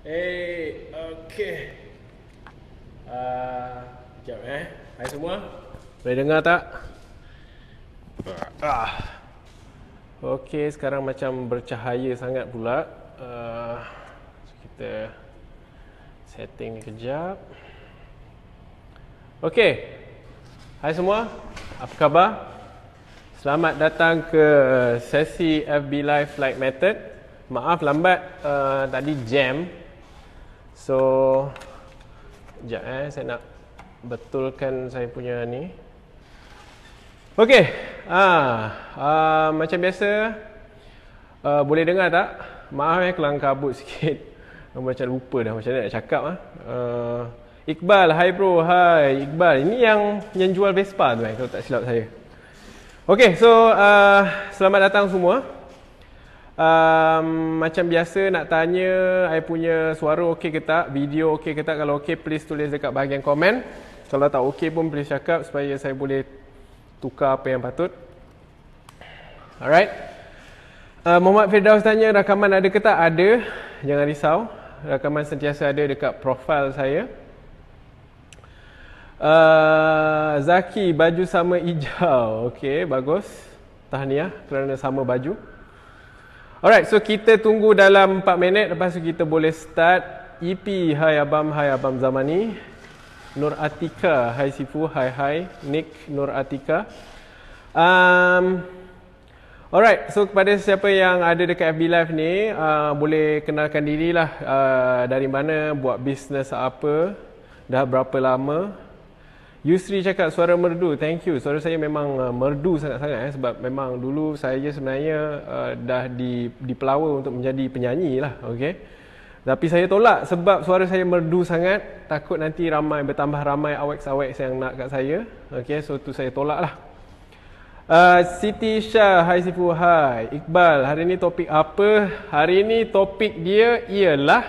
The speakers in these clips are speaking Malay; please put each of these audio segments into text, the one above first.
Okey. Sekejap Hai semua. Boleh dengar tak? Okey, sekarang macam bercahaya sangat pula. So kita setting ni kejap. Okey. Hai semua. Apa khabar? Selamat datang ke sesi FB Live Flight Method. Maaf lambat, tadi jam. So sekejap saya nak betulkan saya punya ni. Okey, macam biasa, boleh dengar tak? Maaf kelang kabut sikit. Macam lupa dah macam mana nak cakap. Iqbal, hai bro, hai Iqbal. Ini yang jual Vespa tu kalau tak silap saya. Okey, so selamat datang semua. Macam biasa nak tanya I punya suara okey ke tak, video okey ke tak. Kalau okey please tulis dekat bahagian komen. Kalau tak okey pun please cakap supaya saya boleh tukar apa yang patut. Alright. Muhammad Firdaus tanya rakaman ada ke tak? Ada. Jangan risau. Rakaman sentiasa ada dekat profil saya. Zaki, baju sama hijau. Okey, bagus. Tahniah kerana sama baju. Alright, so kita tunggu dalam 4 minit. Lepas tu kita boleh start. EP, hai Abam Zamani. Nur Atika, hai Sifu, hai Nick Nur Atika. Alright, so kepada siapa yang ada dekat FB Live ni, boleh kenalkan dirilah, dari mana, buat bisnes apa, dah berapa lama. Yusri cakap suara merdu, thank you. Suara saya memang merdu sangat-sangat sebab memang dulu saya sebenarnya dah dipelawa untuk menjadi penyanyi lah, okey. Tapi saya tolak sebab suara saya merdu sangat. Takut nanti bertambah ramai aweks-aweks yang nak kat saya. Okay, so tu saya tolak lah. Siti Shah, hai Sifu, hai Iqbal, hari ni topik apa? Hari ni topik dia ialah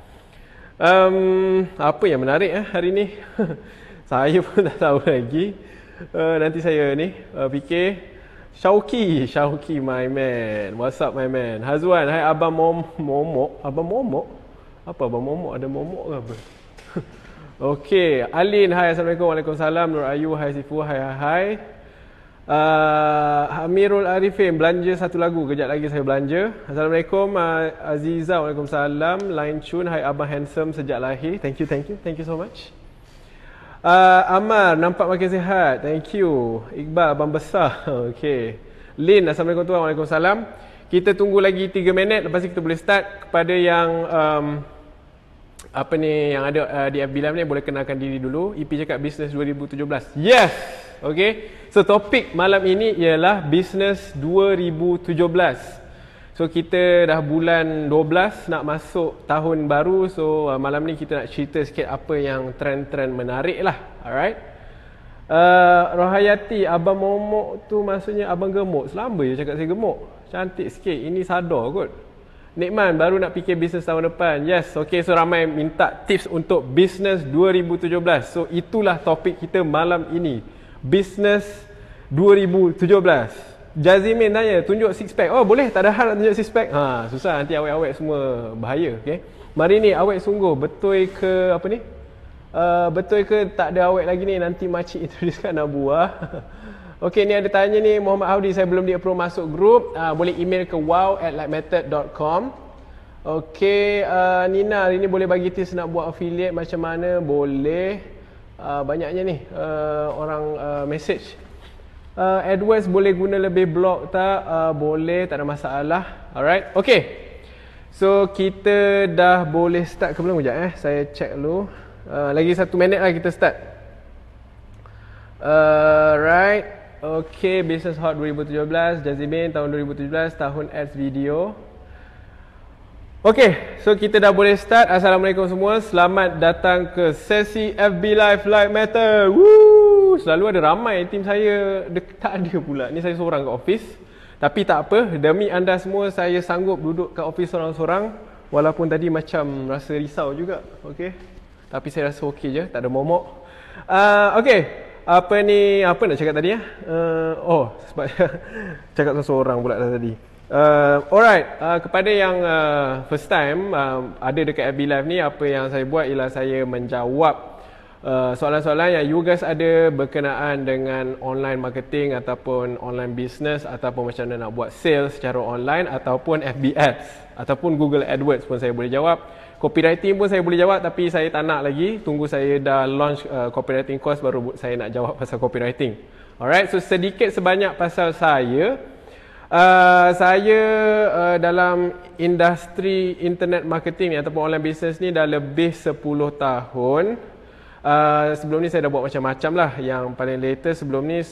apa yang menarik hari ni? Saya pun tak tahu lagi. Nanti saya ni fikir. Syauki my man. What's up my man? Hazwan, hai Abang Momok. Abang Momok? Apa Abang Momok? Ada momok ke apa? Okey, Alin, hai Assalamualaikum. Waalaikumsalam. Nur Ayu, hai Sifu, hai. Amirul Arifin, belanja satu lagu. Kejap lagi saya belanja. Assalamualaikum. Aziza, Waalaikumsalam. Line Chun, hai Abang Handsome sejak lahir. Thank you so much. Amar, nampak makin sihat. Thank you. Iqbal, abang besar. Okey. Lin, Assalamualaikum tuan. Waalaikumsalam. Kita tunggu lagi 3 minit. Lepas tu kita boleh start. Kepada yang yang ada di FB Live ni, boleh kenalkan diri dulu. EP cakap Business 2017. Yes. Okey. So topik malam ini ialah Business 2017. So kita dah bulan 12 nak masuk tahun baru. So malam ni kita nak cerita sikit apa yang trend-trend menarik lah. Alright. Rohayati, Abang Momok tu maksudnya abang gemuk. Selamba je cakap saya gemuk. Cantik sikit. Ini sadar kot. Nikman, baru nak fikir bisnes tahun depan. Yes. Okay, so ramai minta tips untuk Business 2017. So itulah topik kita malam ini. Business 2017. Jazimin tanya, tunjuk six pack. Oh boleh, tak ada hal nak tunjuk six pack. Susah nanti awet-awet semua bahaya. Okay. Mari ni awet sungguh. Betul ke apa ni? Betul ke tak ada awet lagi ni? Nanti makcik introducekan nak buah. Okay, ni ada tanya ni Muhammad Audi, saya belum di-approve masuk grup. Boleh email ke wow@lightmethod.com. Okay, Nina hari ni boleh bagi tips nak buat affiliate macam mana? Boleh. Banyaknya ni orang message. AdWords boleh guna lebih blog tak? Boleh, tak ada masalah. Alright, okay. So kita dah boleh start ke belum? Sekejap saya check dulu. Lagi 1 minit lah kita start. Right. Okay, Business Hot 2017. Jazimin, tahun 2017, tahun ads video. Okay, so kita dah boleh start. Assalamualaikum semua. Selamat datang ke sesi FB Live Flight Method. Woo! Selalu ada ramai tim saya, tak ada pula. Ni saya seorang kat office. Tapi tak apa, demi anda semua saya sanggup duduk kat office seorang-seorang. Walaupun tadi macam rasa risau juga. Okay. Tapi saya rasa okey je, tak ada momok. Okay. Apa nak cakap tadi ya? Sebab cakap seorang pula tadi. Alright, kepada yang first time ada dekat FB Live ni, apa yang saya buat ialah saya menjawab soalan-soalan yang you guys ada berkenaan dengan online marketing ataupun online business, ataupun macam mana nak buat sales secara online, ataupun FB Ads ataupun Google AdWords pun saya boleh jawab. Copywriting pun saya boleh jawab, tapi saya tak nak lagi, tunggu saya dah launch copywriting course baru saya nak jawab pasal copywriting. Alright, so sedikit sebanyak pasal saya. Saya dalam industri internet marketing ni ataupun online business ni dah lebih 10 tahun. Sebelum ni saya dah buat macam-macam lah. Yang paling latest sebelum ni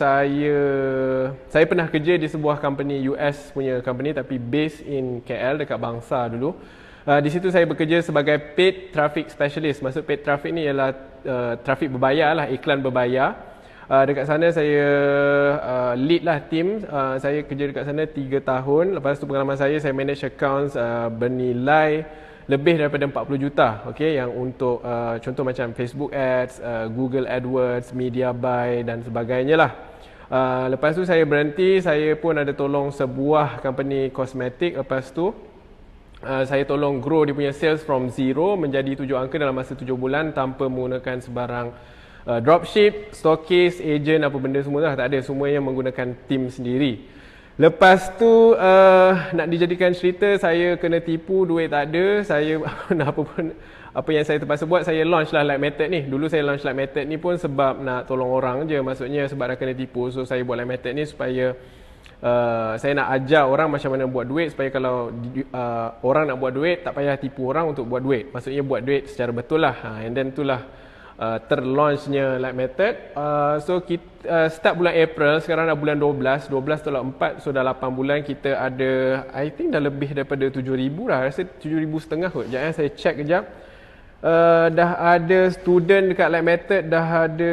saya pernah kerja di sebuah company US punya company, tapi based in KL dekat Bangsa dulu. Di situ saya bekerja sebagai paid traffic specialist. Maksud paid traffic ni ialah traffic berbayar lah, iklan berbayar. Dekat sana saya lead lah team. Saya kerja dekat sana 3 tahun. Lepas tu pengalaman saya manage accounts bernilai lebih daripada 40 juta. Okay, yang untuk contoh macam Facebook Ads, Google AdWords, Media Buy dan sebagainya lah. Lepas tu saya berhenti. Saya pun ada tolong sebuah company kosmetik. Lepas tu saya tolong grow dia punya sales from 0 menjadi 7 angka dalam masa 7 bulan tanpa menggunakan sebarang dropship, stockist, agent, apa benda semua lah. Tak ada, semuanya menggunakan team sendiri. Lepas tu nak dijadikan cerita, saya kena tipu, duit tak ada. Saya apa yang saya terpaksa buat, saya launch lah Light Method ni. Dulu saya launch Light Method ni pun sebab nak tolong orang je. Maksudnya sebab dah kena tipu. So saya buat Light Method ni supaya saya nak ajar orang macam mana buat duit, supaya kalau orang nak buat duit, tak payah tipu orang untuk buat duit. Maksudnya buat duit secara betul lah. And then itulah terlaunchnya Light Method. So kita start bulan April, sekarang dah bulan 12 tolak 4, so dah 8 bulan kita ada, I think dah lebih daripada 7,000 dah, rasa 7,500 kot. Sekejap saya check kejap. Dah ada student dekat Light Method, dah ada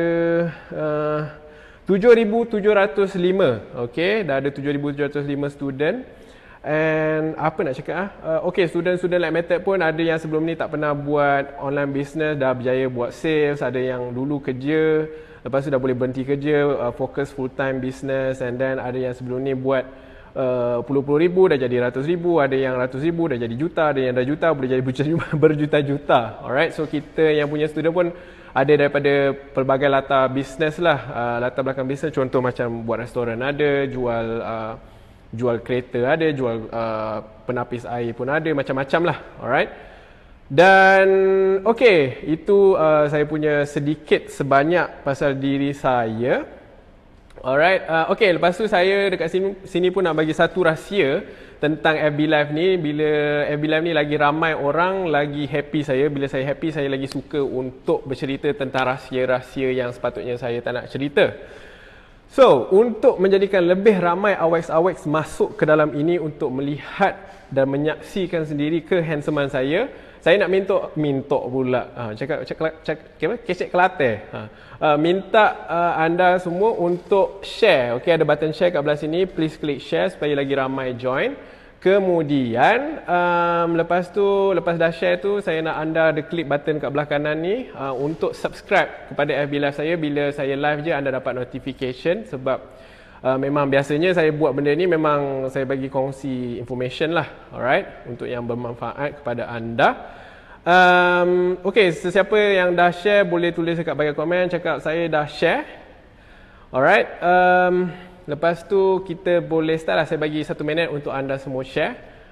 7,705. Okay, dah ada 7,705 student. And apa nak cakap okay, student-student Light Method pun ada yang sebelum ni tak pernah buat online business, dah berjaya buat sales. Ada yang dulu kerja, lepas tu dah boleh berhenti kerja, fokus full time business. And then ada yang sebelum ni buat puluh-puluh ribu dah jadi ratus ribu, ada yang ratus ribu dah jadi juta, ada yang dah juta boleh jadi berjuta-juta. Alright, so kita yang punya student pun ada daripada pelbagai latar business lah, latar belakang business. Contoh macam buat restoran ada, jual kereta ada, jual penapis air pun ada, macam-macam lah. Alright. Dan okay, itu saya punya sedikit sebanyak pasal diri saya. Alright. Okay, lepas tu saya dekat sini pun nak bagi satu rahsia tentang FB Live ni. Bila FB Live ni lagi ramai orang, lagi happy saya. Bila saya happy, saya lagi suka untuk bercerita tentang rahsia-rahsia yang sepatutnya saya tak nak cerita. So, untuk menjadikan lebih ramai AWACS masuk ke dalam ini untuk melihat dan menyaksikan sendiri kehandsomean saya nak minta pula. Kecek Kelantan. Minta anda semua untuk share. Okay, ada button share kat belah sini. Please klik share supaya lagi ramai join. Kemudian lepas dah share tu, saya nak anda ada klik button kat belah kanan ni untuk subscribe kepada FB Live saya. Bila saya live je anda dapat notification, sebab memang biasanya saya buat benda ni memang saya bagi kongsi information lah. Alright, untuk yang bermanfaat kepada anda. Okay, sesiapa yang dah share boleh tulis dekat bahagian komen cakap saya dah share. Alright. Lepas tu kita boleh start lah. Saya bagi 1 minit untuk anda semua share.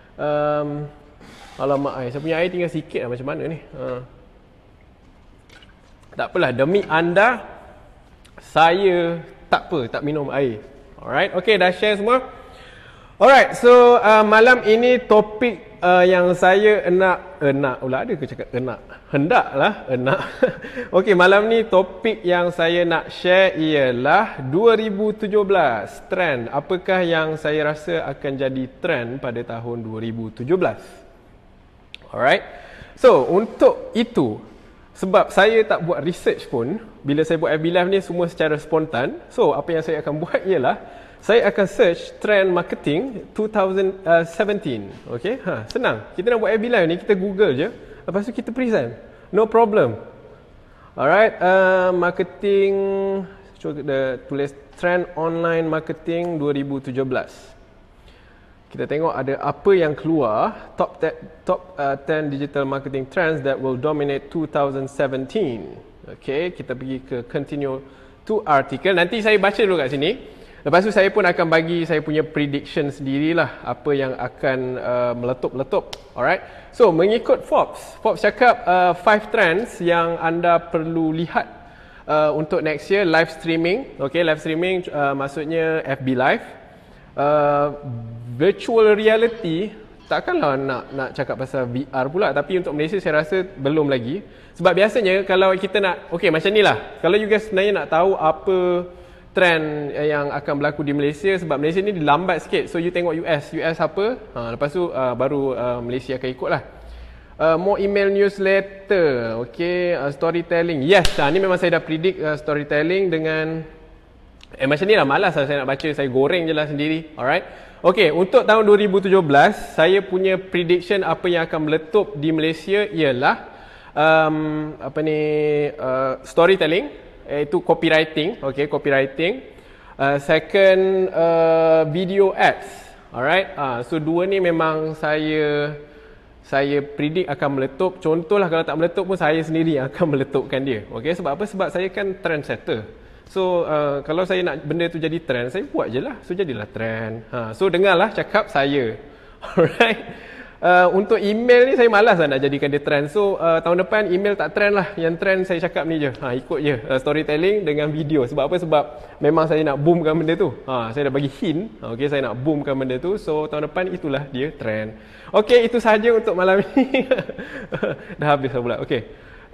Alamak, saya punya air tinggal sikit lah, macam mana ni. Tak apalah, demi anda saya tak minum air. Alright, okay, dah share semua. Alright, so malam ini topik yang saya hendaklah. Okey, malam ni topik yang saya nak share ialah 2017 trend. Apakah yang saya rasa akan jadi trend pada tahun 2017? Alright. So, untuk itu, sebab saya tak buat research pun, bila saya buat FB Live ni semua secara spontan. So, apa yang saya akan buat ialah saya akan search trend marketing 2017. Okay, senang. Kita nak buat FB Live ni, kita Google je. Lepas tu kita present. No problem. Alright, marketing, cuba tulis trend online marketing 2017. Kita tengok ada apa yang keluar, top 10 digital marketing trends that will dominate 2017. Okay, kita pergi ke continue to article. Nanti saya baca dulu kat sini. Lepas tu saya pun akan bagi saya punya prediction sendirilah apa yang akan meletup-letup. Alright. So, mengikut Forbes cakap 5 trends yang anda perlu lihat untuk next year. Live streaming. Okay, live streaming maksudnya FB Live. Virtual reality, takkanlah nak cakap pasal VR pula, tapi untuk Malaysia saya rasa belum lagi. Sebab biasanya kalau kita nak, okay macam ni lah, kalau you guys sebenarnya nak tahu apa trend yang akan berlaku di Malaysia, sebab Malaysia ni lambat sikit, so you tengok US apa, lepas tu baru Malaysia akan ikut lah. More email newsletter, okay, storytelling, yes, ni memang saya dah predict storytelling dengan macam ni lah, malas lah saya nak baca, saya goreng je lah sendiri. Alright. Okay, untuk tahun 2017, saya punya prediction apa yang akan meletup di Malaysia ialah storytelling, iaitu copywriting. Okay, copywriting. Second, video ads. Alright. So dua ni memang saya predict akan meletup. Contohlah kalau tak meletup pun saya sendiri yang akan meletupkan dia. Okay, sebab apa? Sebab saya kan trendsetter. So, kalau saya nak benda tu jadi trend, saya buat je lah. So, jadilah trend. So, dengarlah cakap saya. Alright. Untuk email ni, saya malas lah nak jadikan dia trend. So, tahun depan email tak trend lah. Yang trend saya cakap ni je. Ikut je. Storytelling dengan video. Sebab apa? Sebab memang saya nak boomkan benda tu. Saya dah bagi hint. Okay, saya nak boomkan benda tu. So, tahun depan itulah dia trend. Okay, itu sahaja untuk malam ini. Dah habis lah pula. Okay.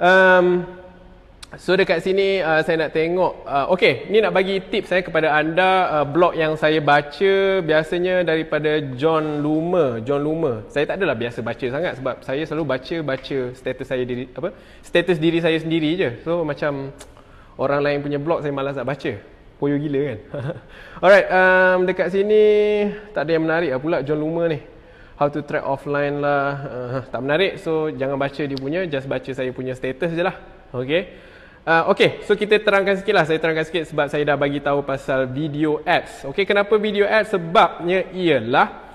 So dekat sini saya nak tengok, okay, ni nak bagi tips saya kepada anda. Blog yang saya baca biasanya daripada John Loomer. Saya tak adalah biasa baca sangat sebab saya selalu baca status diri saya sendiri je. So macam orang lain punya blog saya malas nak baca. Poyo gila kan. Alright, dekat sini tak ada yang menarik lah pula John Loomer ni. How to track offline lah, tak menarik, so jangan baca dia punya, just baca saya punya status je lah. Okay. Okay, so kita terangkan sikit lah. Saya terangkan sikit sebab saya dah bagi tahu pasal video ads. Okay, kenapa video ads? Sebabnya ialah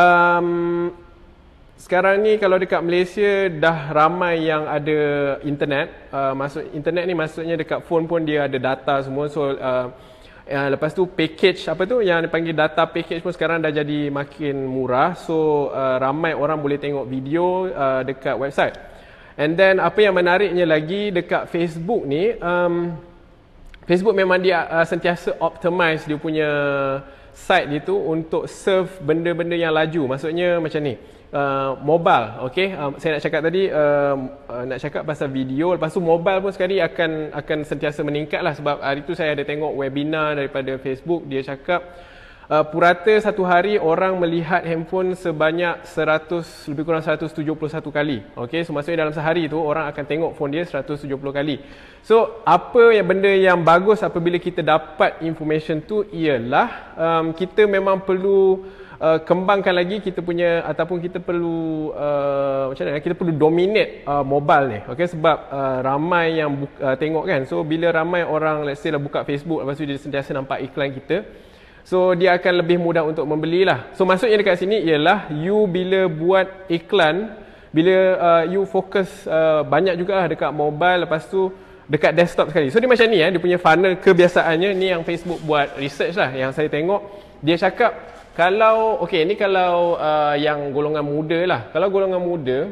sekarang ni kalau dekat Malaysia dah ramai yang ada internet. Internet ni maksudnya dekat phone pun dia ada data semua. So lepas tu package apa tu yang dipanggil data package pun sekarang dah jadi makin murah. So ramai orang boleh tengok video dekat website. And then apa yang menariknya lagi dekat Facebook ni, Facebook memang dia sentiasa optimize dia punya site dia tu untuk serve benda-benda yang laju. Maksudnya macam ni, mobile, okay. Saya nak cakap tadi, nak cakap pasal video. Lepas tu mobile pun sekali akan sentiasa meningkat lah. Sebab hari tu saya ada tengok webinar daripada Facebook. Dia cakap purata satu hari orang melihat handphone sebanyak lebih kurang 171 kali. Okay, so maksudnya dalam sehari tu orang akan tengok phone dia 170 kali. So apa yang benda yang bagus apabila kita dapat information tu ialah kita memang perlu kembangkan lagi kita punya, ataupun kita perlu macam mana, kita perlu dominate mobile ni. Okay, sebab ramai yang tengok kan. So bila ramai orang let's say lah buka Facebook, lepas tu dia sentiasa nampak iklan kita, so dia akan lebih mudah untuk membelilah. So maksudnya dekat sini ialah you bila buat iklan, bila you fokus banyak juga dekat mobile, lepas tu dekat desktop sekali. So dia macam ni dia punya funnel kebiasaannya. Ni yang Facebook buat research lah yang saya tengok. Dia cakap kalau, okay, ni kalau yang golongan muda lah. Kalau golongan muda,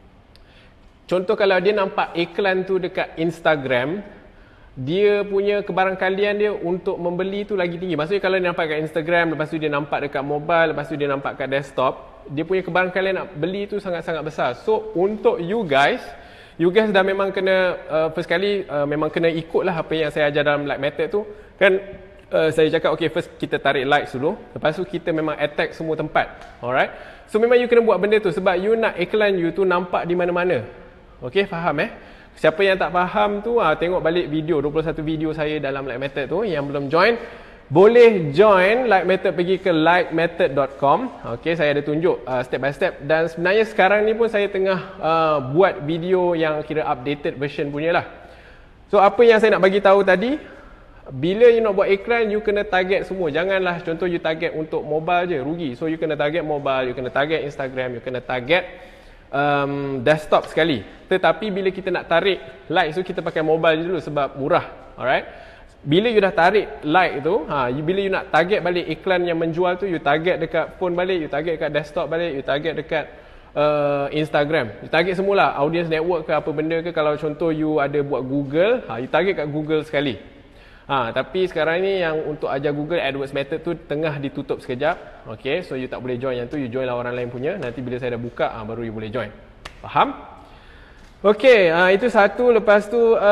contoh kalau dia nampak iklan tu dekat Instagram, dia punya kebarangkalian dia untuk membeli tu lagi tinggi. Maksudnya kalau dia nampak kat Instagram, lepas tu dia nampak dekat mobile, lepas tu dia nampak kat desktop, dia punya kebarangkalian nak beli tu sangat-sangat besar. So untuk you guys dah memang kena, first kali memang kena ikut lah apa yang saya ajar dalam like method tu. Kan saya cakap okay, first kita tarik likes dulu, lepas tu kita memang attack semua tempat. Alright. So memang you kena buat benda tu sebab you nak iklan you tu nampak di mana-mana. Okay, faham Siapa yang tak faham tu, tengok balik video 21 video saya dalam Like Method tu. Yang belum join, boleh join Like Method, pergi ke likemethod.com. Okay, saya ada tunjuk step by step. Dan sebenarnya sekarang ni pun saya tengah buat video yang kira updated version punya lah. So apa yang saya nak bagi tahu tadi, Bila you nak buat iklan, you kena target semua. Janganlah contoh you target untuk mobile je, rugi. So you kena target mobile, you kena target Instagram, you kena target desktop sekali. Tetapi bila kita nak tarik like, so kita pakai mobile je dulu sebab murah. Alright. Bila you dah tarik like tu, bila you nak target balik iklan yang menjual tu, you target dekat phone balik, you target dekat desktop balik, you target dekat Instagram. You target semula audience network ke apa benda ke. Kalau contoh you ada buat Google, you target kat Google sekali. Tapi sekarang ni yang untuk ajar Google AdWords method tu tengah ditutup sekejap. Okay, so you tak boleh join yang tu, you join lah orang lain punya. Nanti bila saya dah buka, baru you boleh join. Faham? Okay, itu satu. Lepas tu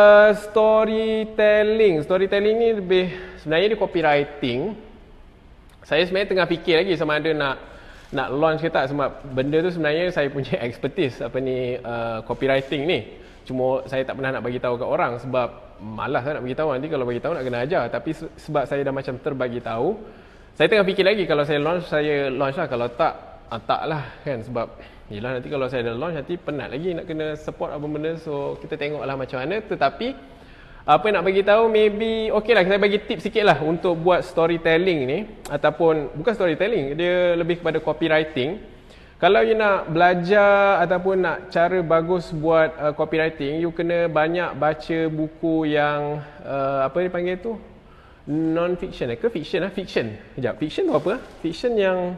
storytelling. Storytelling ni lebih, sebenarnya dia copywriting. Saya sebenarnya tengah fikir lagi sama ada nak launch ke tak. Sebab benda tu sebenarnya saya punya expertise, copywriting ni. Cuma saya tak pernah nak bagi tahu kat orang sebab malas lah nak bagi tahu. Nanti kalau bagi tahu nak kena ajar. Tapi sebab saya dah macam terbagi tahu, saya tengah fikir lagi kalau saya launch lah. Kalau tak, tak lah kan. Sebab yelah, nanti kalau saya dah launch, nanti penat lagi nak kena support apa benda. So kita tengok lah macam mana. Tetapi apa yang nak bagi tahu, maybe okay lah, saya bagi tips sikit lah untuk buat storytelling ni. Ataupun bukan storytelling, dia lebih kepada copywriting. Kalau you nak belajar ataupun nak cara bagus buat copywriting, you kena banyak baca buku yang apa dia panggil tu, non-fiction ke fiction lah? Fiction. Sekejap, fiction tu apa? Fiction yang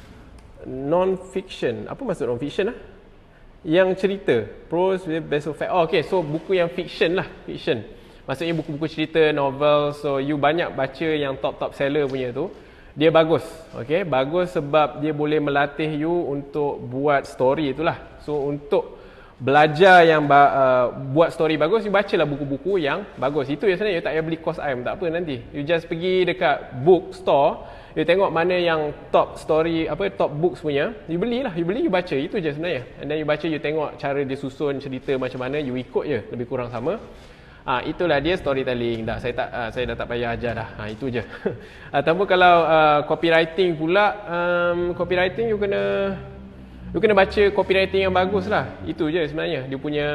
non-fiction. Apa maksud non-fiction lah? Yang cerita, prose based on fact. Okay, so buku yang fiction lah, fiction. Maksudnya buku-buku cerita, novel. So you banyak baca yang top seller punya tu. Dia bagus, okay? Bagus sebab dia boleh melatih you untuk buat story itulah. So untuk belajar yang buat story bagus, you bacalah buku-buku yang bagus. Itu je sebenarnya, you tak payah beli course IM, tak apa nanti. You just pergi dekat bookstore, you tengok mana yang top story, top books punya, you belilah, you baca. Itu je sebenarnya. And then you baca, you tengok cara dia susun cerita macam mana, you ikut je, lebih kurang sama. Itulah dia storytelling. Saya dah tak payah ajar dah. Itu je. Ataupun kalau copywriting pula, copywriting you kena baca copywriting yang bagus lah. Itu je sebenarnya dia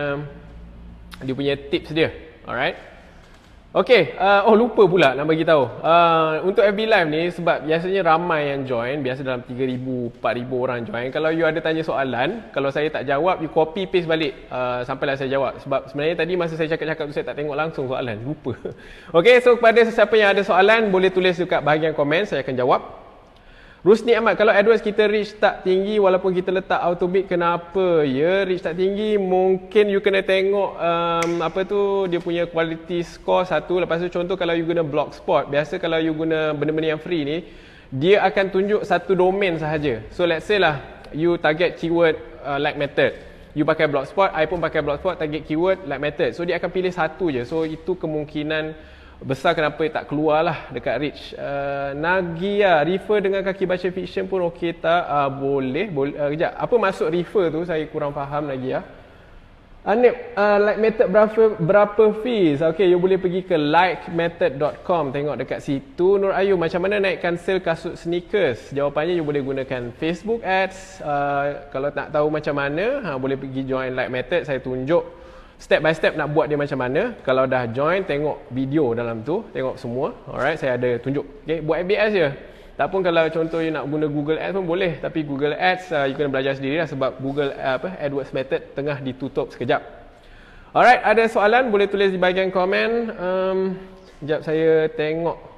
punya tips dia. Alright. Okay, lupa pula nak bagi tahu. Untuk FB Live ni, sebab biasanya ramai yang join, biasa dalam 3,000, 4,000 orang join. Kalau you ada tanya soalan, kalau saya tak jawab, you copy paste balik sampailah saya jawab. Sebab sebenarnya tadi masa saya cakap-cakap tu, saya tak tengok langsung soalan, lupa. Okay, so kepada sesiapa yang ada soalan, boleh tulis dekat bahagian komen, saya akan jawab. Rusni Ahmad, kalau AdWords kita reach tak tinggi walaupun kita letak autobid, kenapa? Ya, reach tak tinggi, mungkin you kena tengok dia punya quality score satu. Lepas tu contoh kalau you guna Blogspot, biasa kalau you guna benda-benda yang free ni, dia akan tunjuk satu domain sahaja. So let's say lah, you target keyword like method. You pakai Blogspot, I pun pakai Blogspot, target keyword like method. So dia akan pilih satu je. So itu kemungkinan besar kenapa tak keluar lah dekat reach. Nagia, refer dengan kaki baca fiction pun okey tak? Boleh. Kejap, apa maksud refer tu? Saya kurang faham Nagia. Anip, like method berapa fees? Okay, you boleh pergi ke likemethod.com, tengok dekat situ. Nur Ayu, macam mana naikkan sale kasut sneakers? Jawapannya you boleh gunakan Facebook Ads. Kalau tak tahu macam mana, boleh pergi join Like Method. Saya tunjuk step by step nak buat dia macam mana. Kalau dah join, tengok video dalam tu, tengok semua. Alright, saya ada tunjuk. Okay, buat ABS je. Tak pun kalau contoh you nak guna Google Ads pun boleh. Tapi Google Ads you kena belajar sendiri lah sebab Google AdWords method tengah ditutup sekejap. Alright, ada soalan boleh tulis di bahagian komen. Sekejap saya tengok.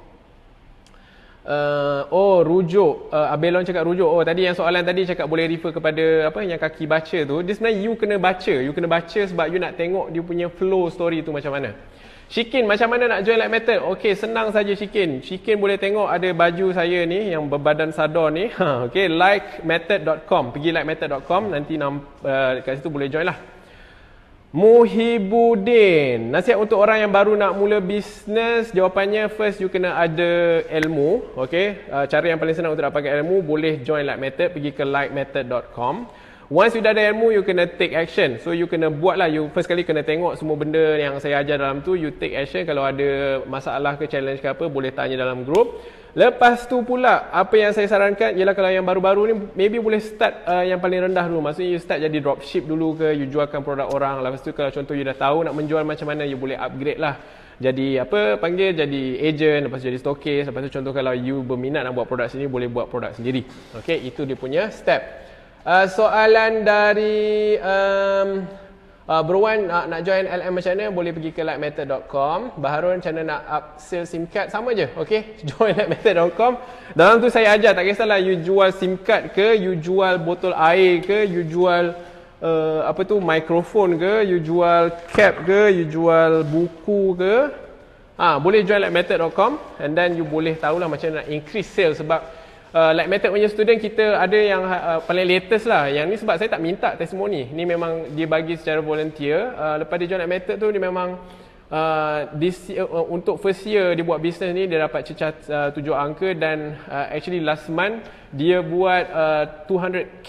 Rujuk. Abelon cakap rujuk. Tadi yang soalan tadi cakap boleh refer kepada yang kaki baca tu. Dia sebenarnya you kena baca. You kena baca sebab you nak tengok dia punya flow story tu macam mana. Shikin, macam mana nak join Like Method? Okey, senang saja Shikin. Shikin boleh tengok ada baju saya ni yang berbadan sadar ni. Okey, likemethod.com. Pergi likemethod.com, nanti kat situ boleh join lah. Muhibudin, nasihat untuk orang yang baru nak mula bisnes. Jawapannya, first you kena ada ilmu. Okay, cara yang paling senang untuk dapatkan ilmu, boleh join Like Method, pergi ke likemethod.com. Once you dah ada ilmu, you kena take action. So you kena buat lah, you first kali kena tengok semua benda yang saya ajar dalam tu, you take action. Kalau ada masalah ke challenge ke apa, boleh tanya dalam group. Lepas tu pula, apa yang saya sarankan ialah kalau yang baru-baru ni, maybe boleh start yang paling rendah dulu. Maksudnya you start jadi dropship dulu ke, you jualkan produk orang. Lepas tu kalau contoh you dah tahu nak menjual macam mana, you boleh upgrade lah. Jadi apa panggil, jadi agent, lepas tu jadi stockist. Lepas tu contoh kalau you berminat nak buat produk sendiri, boleh buat produk sendiri. Okay, itu dia punya step. Soalan dari Bro Wan, nak join LM macam mana? Boleh pergi ke lightmethod.com. Baharun, macam mana nak upsell SIM card? Sama je, okay? Join lightmethod.com. Dalam tu saya ajar, tak kisahlah you jual SIM card ke, you jual botol air ke, you jual apa tu, mikrofon ke, you jual cap ke, you jual buku ke. Boleh join lightmethod.com, and then you boleh tahulah macam mana nak increase sales. Sebab Light Method punya student kita ada yang paling latest lah. Yang ni sebab saya tak minta testimoni. Ni memang dia bagi secara volunteer. Lepas dia join Light Method tu, dia memang untuk first year dia buat business ni, dia dapat cecah 7 angka. Dan actually last month dia buat 200k,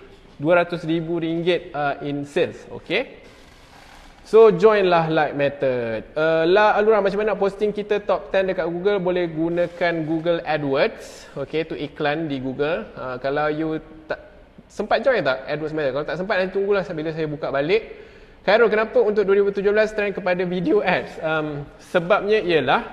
RM200,000 in sales. Okay, so join lah Light Method. Alura, macam mana nak posting kita top 10 dekat Google? Boleh gunakan Google AdWords. Okay, tu iklan di Google. Kalau you tak sempat join tak AdWords Method? Kalau tak sempat, nanti tunggulah bila saya buka balik. Khairul, kenapa untuk 2017 trend kepada video ads? Sebabnya ialah,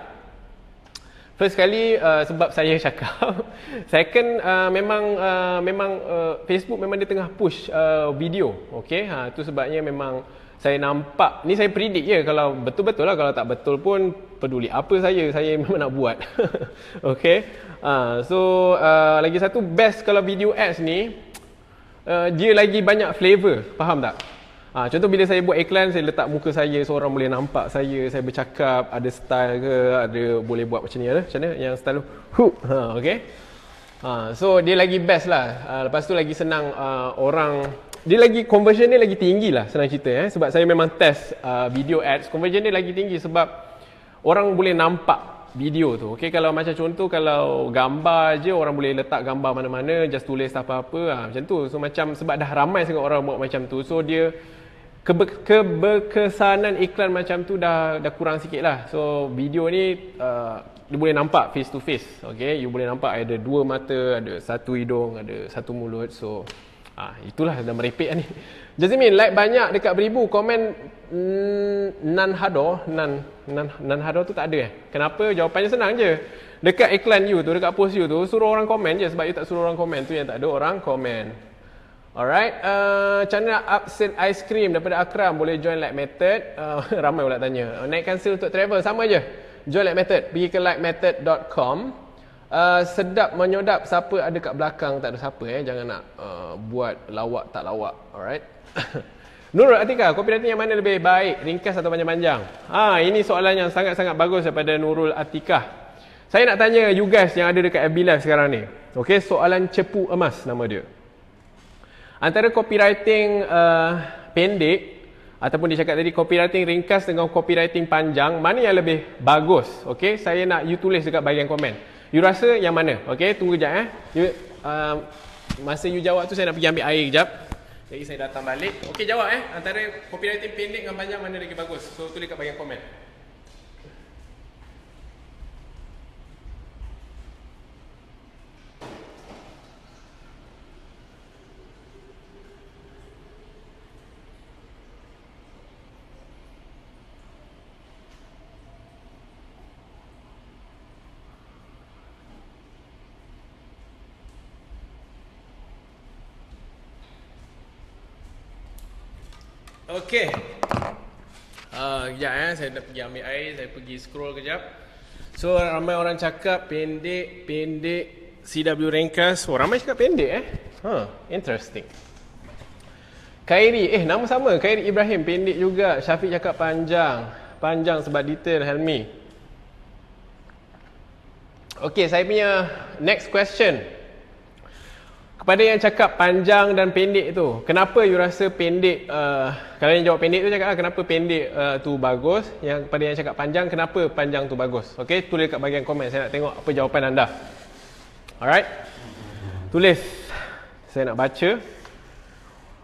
first kali sebab saya cakap. Second, memang Facebook memang dia tengah push video. Okay, tu sebabnya memang saya nampak, ni saya predict je, kalau betul-betul lah, kalau tak betul pun peduli apa saya memang nak buat. Okay, so lagi satu, best kalau video ads ni, dia lagi banyak flavor, faham tak? Contoh bila saya buat iklan, saya letak muka saya, so orang boleh nampak saya bercakap, ada style ke, ada boleh buat macam ni, macam mana yang style tu, okay. So dia lagi best lah. Lepas tu lagi senang, orang dia lagi, conversion dia lagi tinggi lah, senang cerita sebab saya memang test video ads, conversion dia lagi tinggi sebab orang boleh nampak video tu. Okay, kalau macam contoh, kalau gambar je, orang boleh letak gambar mana-mana, just tulis apa-apa, macam tu. So macam, sebab dah ramai sangat orang buat macam tu, so dia keberkesanan iklan macam tu dah kurang sikit lah. So video ni dia boleh nampak face to face. Okay, you boleh nampak ada dua mata, ada satu hidung, ada satu mulut. So itulah dah merepek ni. Jazmin, like banyak dekat beribu, komen Nanhado tu tak ada Kenapa? Jawapannya senang je. Dekat iklan you tu, dekat post you tu, suruh orang komen je. Sebab you tak suruh orang komen, tu yang tak ada orang komen. Alright, macam mana nak upsell ice cream daripada Akram? Boleh join Light Method. Ramai pula tanya. Naikkan sale untuk travel, sama je. Join Light Method, pergi ke lightmethod.com. Sedap menyodap, siapa ada kat belakang, tak ada siapa jangan nak buat lawak tak lawak. Alright. Nurul Atika, copywriting yang mana lebih baik, ringkas atau panjang-panjang? Ini soalan yang sangat-sangat bagus daripada Nurul Atika. Saya nak tanya you guys yang ada dekat FB Live sekarang ni. Okay, soalan cepu emas nama dia. Antara copywriting pendek ataupun dia cakap tadi copywriting ringkas dengan copywriting panjang, mana yang lebih bagus? Okay, saya nak you tulis dekat bahagian komen. You rasa yang mana? Okay, tunggu sekejap masa you jawab tu saya nak pergi ambil air sekejap. Jadi saya datang balik. Okay, jawab antara copywriting pendek dengan panjang mana lagi bagus? So tulis kat bahagian komen. Okey. Kejap saya nak pergi ambil air, saya pergi scroll kejap. So ramai orang cakap pendek CW ringkas. Ramai cakap pendek interesting. Khairi, nama sama, Khairi Ibrahim pendek juga. Syafiq cakap panjang sebab detail. Helmi. Okey, saya punya next question. Kepada yang cakap panjang dan pendek tu, kenapa you rasa pendek, kalau yang jawab pendek tu cakap kenapa pendek tu bagus, yang kepada yang cakap panjang, kenapa panjang tu bagus? Okey, tulis kat bahagian komen, saya nak tengok apa jawapan anda. Alright, tulis, saya nak baca.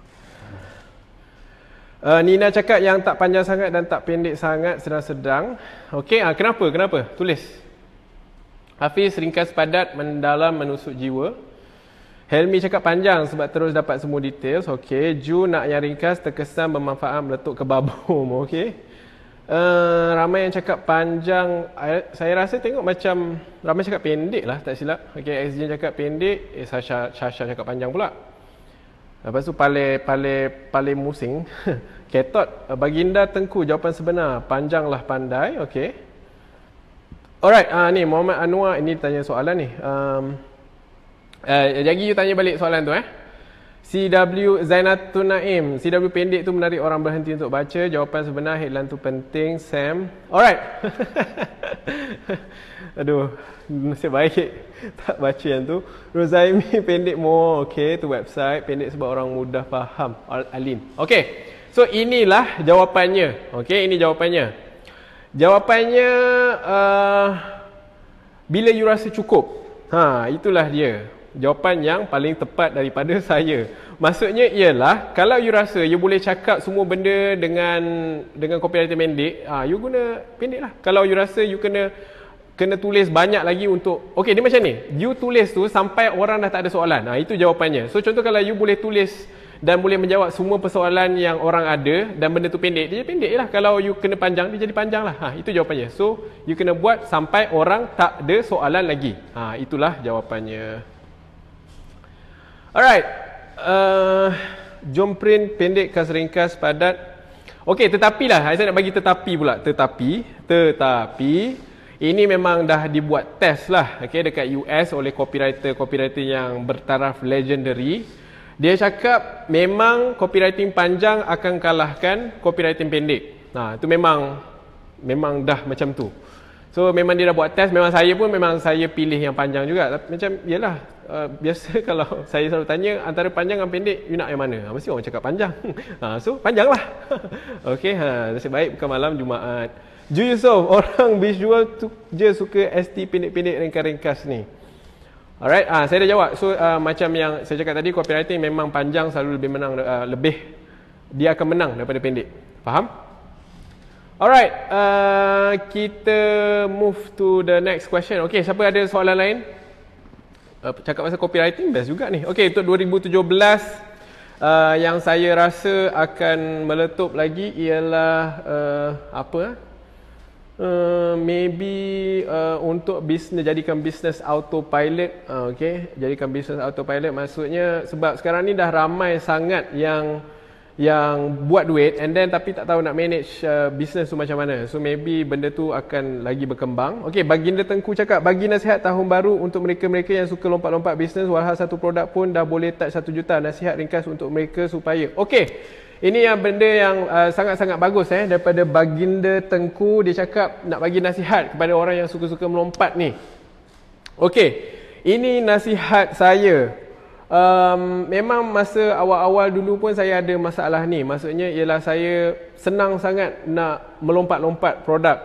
Nina cakap yang tak panjang sangat dan tak pendek sangat, sedang-sedang. Okey, kenapa? Tulis. Hafiz, ringkas padat, mendalam, menusuk jiwa. Helmi cakap panjang sebab terus dapat semua details. Okey. Ju nak yang ringkas, terkesan, bermanfaat, meletup ke babum. Okey. Ramai yang cakap panjang. Saya rasa tengok macam ramai cakap pendek lah, tak silap. Okey, XJ cakap pendek, Sasha cakap panjang pula. Lepas tu Pale Musing. Ketot, Baginda Tengku, jawapan sebenar. Panjanglah pandai. Okey. Alright, ni Muhammad Anwar, ini tanya soalan ni. Jadi you tanya balik soalan tu CW Zainatun Naim, CW pendek tu menarik orang berhenti untuk baca. Jawapan sebenar, headline tu penting. Sam. Alright. Aduh, nasib baik tak baca yang tu. Rozaimi pendek more. Okey, tu website pendek sebab orang mudah faham. Alin. Okey. So inilah jawapannya. Okey, ini jawapannya. Jawapannya bila you rasa cukup. Itulah dia. Jawapan yang paling tepat daripada saya. Maksudnya ialah kalau you rasa you boleh cakap semua benda dengan copywriting pendek, you guna pendek lah. Kalau you rasa you kena tulis banyak lagi untuk, okey, dia macam ni. You tulis tu sampai orang dah tak ada soalan. Itu jawapannya. So contoh kalau you boleh tulis dan boleh menjawab semua persoalan yang orang ada dan benda tu pendek, dia pendek je lah. Kalau you kena panjang, dia jadi panjang lah. Itu jawapannya. So you kena buat sampai orang tak ada soalan lagi. Itulah jawapannya. Alright, jom print pendek, kas ringkas, padat. Okey, tetapi lah, saya nak bagi tetapi pula. Tetapi ini memang dah dibuat test lah, okay, dekat US oleh copywriter yang bertaraf legendary. Dia cakap memang copywriting panjang akan kalahkan copywriting pendek. Itu memang dah macam tu. So memang dia dah buat test. Memang saya pilih yang panjang juga. Macam yelah, biasa kalau saya selalu tanya antara panjang dan pendek, you nak yang mana? Mesti orang cakap panjang. So panjang lah. Okay, nasib baik bukan malam Jumaat. Ju Yusof, orang visual tu je suka ST pendek-pendek ringkas-ringkas ni. Alright, saya dah jawab. So macam yang saya cakap tadi, copywriting memang panjang selalu lebih menang, dia akan menang daripada pendek. Faham? Alright, kita move to the next question. Okay, siapa ada soalan lain? Cakap pasal copywriting best juga ni. Okay, untuk 2017 yang saya rasa akan meletup lagi ialah maybe untuk jadikan bisnes autopilot. Okay, jadikan bisnes autopilot maksudnya sebab sekarang ni dah ramai sangat yang buat duit and then tapi tak tahu nak manage bisnes tu macam mana. So maybe benda tu akan lagi berkembang. Okay, Baginda Tengku cakap bagi nasihat tahun baru untuk mereka-mereka yang suka lompat-lompat bisnes, walhal satu produk pun dah boleh touch 1 juta. Nasihat ringkas untuk mereka supaya. Okay, ini yang benda yang sangat-sangat bagus daripada Baginda Tengku. Dia cakap nak bagi nasihat kepada orang yang suka-suka melompat ni. Okay, ini nasihat saya. Memang masa awal-awal dulu pun saya ada masalah ni. Maksudnya ialah saya senang sangat nak melompat-lompat produk.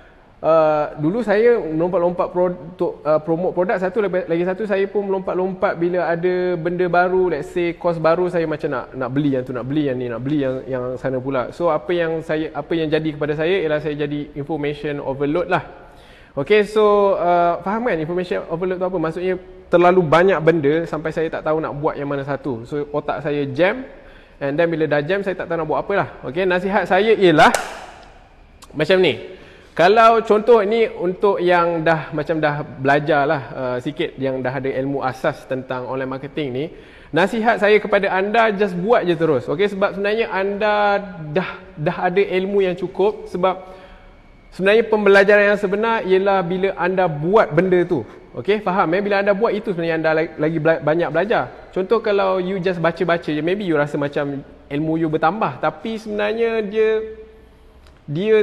Dulu saya melompat-lompat untuk promote produk satu, lagi satu saya pun melompat-lompat bila ada benda baru, let's say kos baru, saya macam nak beli yang tu, nak beli yang ni, nak beli yang sana pula. So apa yang jadi kepada saya ialah saya jadi information overload lah. Okay, so faham kan information overload tu apa? Maksudnya terlalu banyak benda sampai saya tak tahu nak buat yang mana satu. So otak saya jam, and then bila dah jam saya tak tahu nak buat apa lah. Okay, nasihat saya ialah macam ni. Kalau contoh ni untuk yang dah belajar lah sikit, yang dah ada ilmu asas tentang online marketing ni, nasihat saya kepada anda, just buat je terus. Okay, sebab sebenarnya anda dah ada ilmu yang cukup. Sebab sebenarnya pembelajaran yang sebenar ialah bila anda buat benda tu. Okay, faham Bila anda buat itu sebenarnya anda lagi banyak belajar. Contoh kalau you just baca-baca je, maybe you rasa macam ilmu you bertambah, tapi sebenarnya dia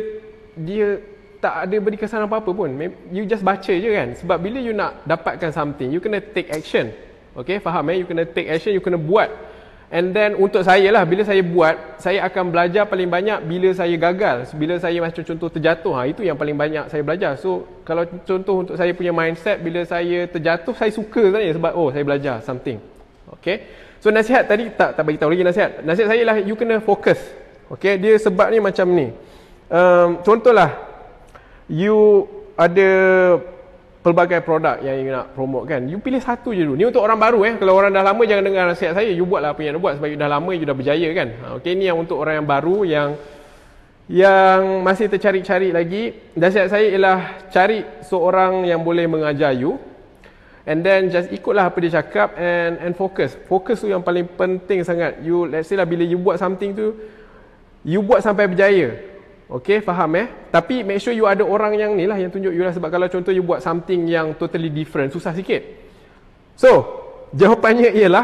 tak ada beri kesan apa-apa pun. You just baca je kan. Sebab bila you nak dapatkan something, you kena take action. Okay, faham You kena take action, you kena buat. And then untuk saya lah, bila saya buat, saya akan belajar paling banyak bila saya gagal. Bila saya macam contoh terjatuh, itu yang paling banyak saya belajar. So kalau contoh untuk saya punya mindset, bila saya terjatuh, saya suka sebenarnya sebab saya belajar something. Okay, so nasihat tadi tak bagi tahu lagi nasihat. Nasihat saya lah, you kena fokus. Okay, dia sebab ni macam ni. Contohlah, you ada pelbagai produk yang you nak promote kan. You pilih satu je dulu. Ni untuk orang baru Kalau orang dah lama jangan dengar nasihat saya. You buatlah apa yang nak buat sebab you dah lama, you dah berjaya kan. Okay, ni yang untuk orang yang baru yang masih tercari-cari lagi. Nasihat saya ialah cari seorang yang boleh mengajar you. And then just ikutlah apa dia cakap and focus. Fokus tu yang paling penting sangat. You let's say lah bila you buat something tu, you buat sampai berjaya. Okay, faham Tapi make sure you ada orang yang ni lah yang tunjuk you lah. Sebab kalau contoh you buat something yang totally different, susah sikit. So, jawapannya ialah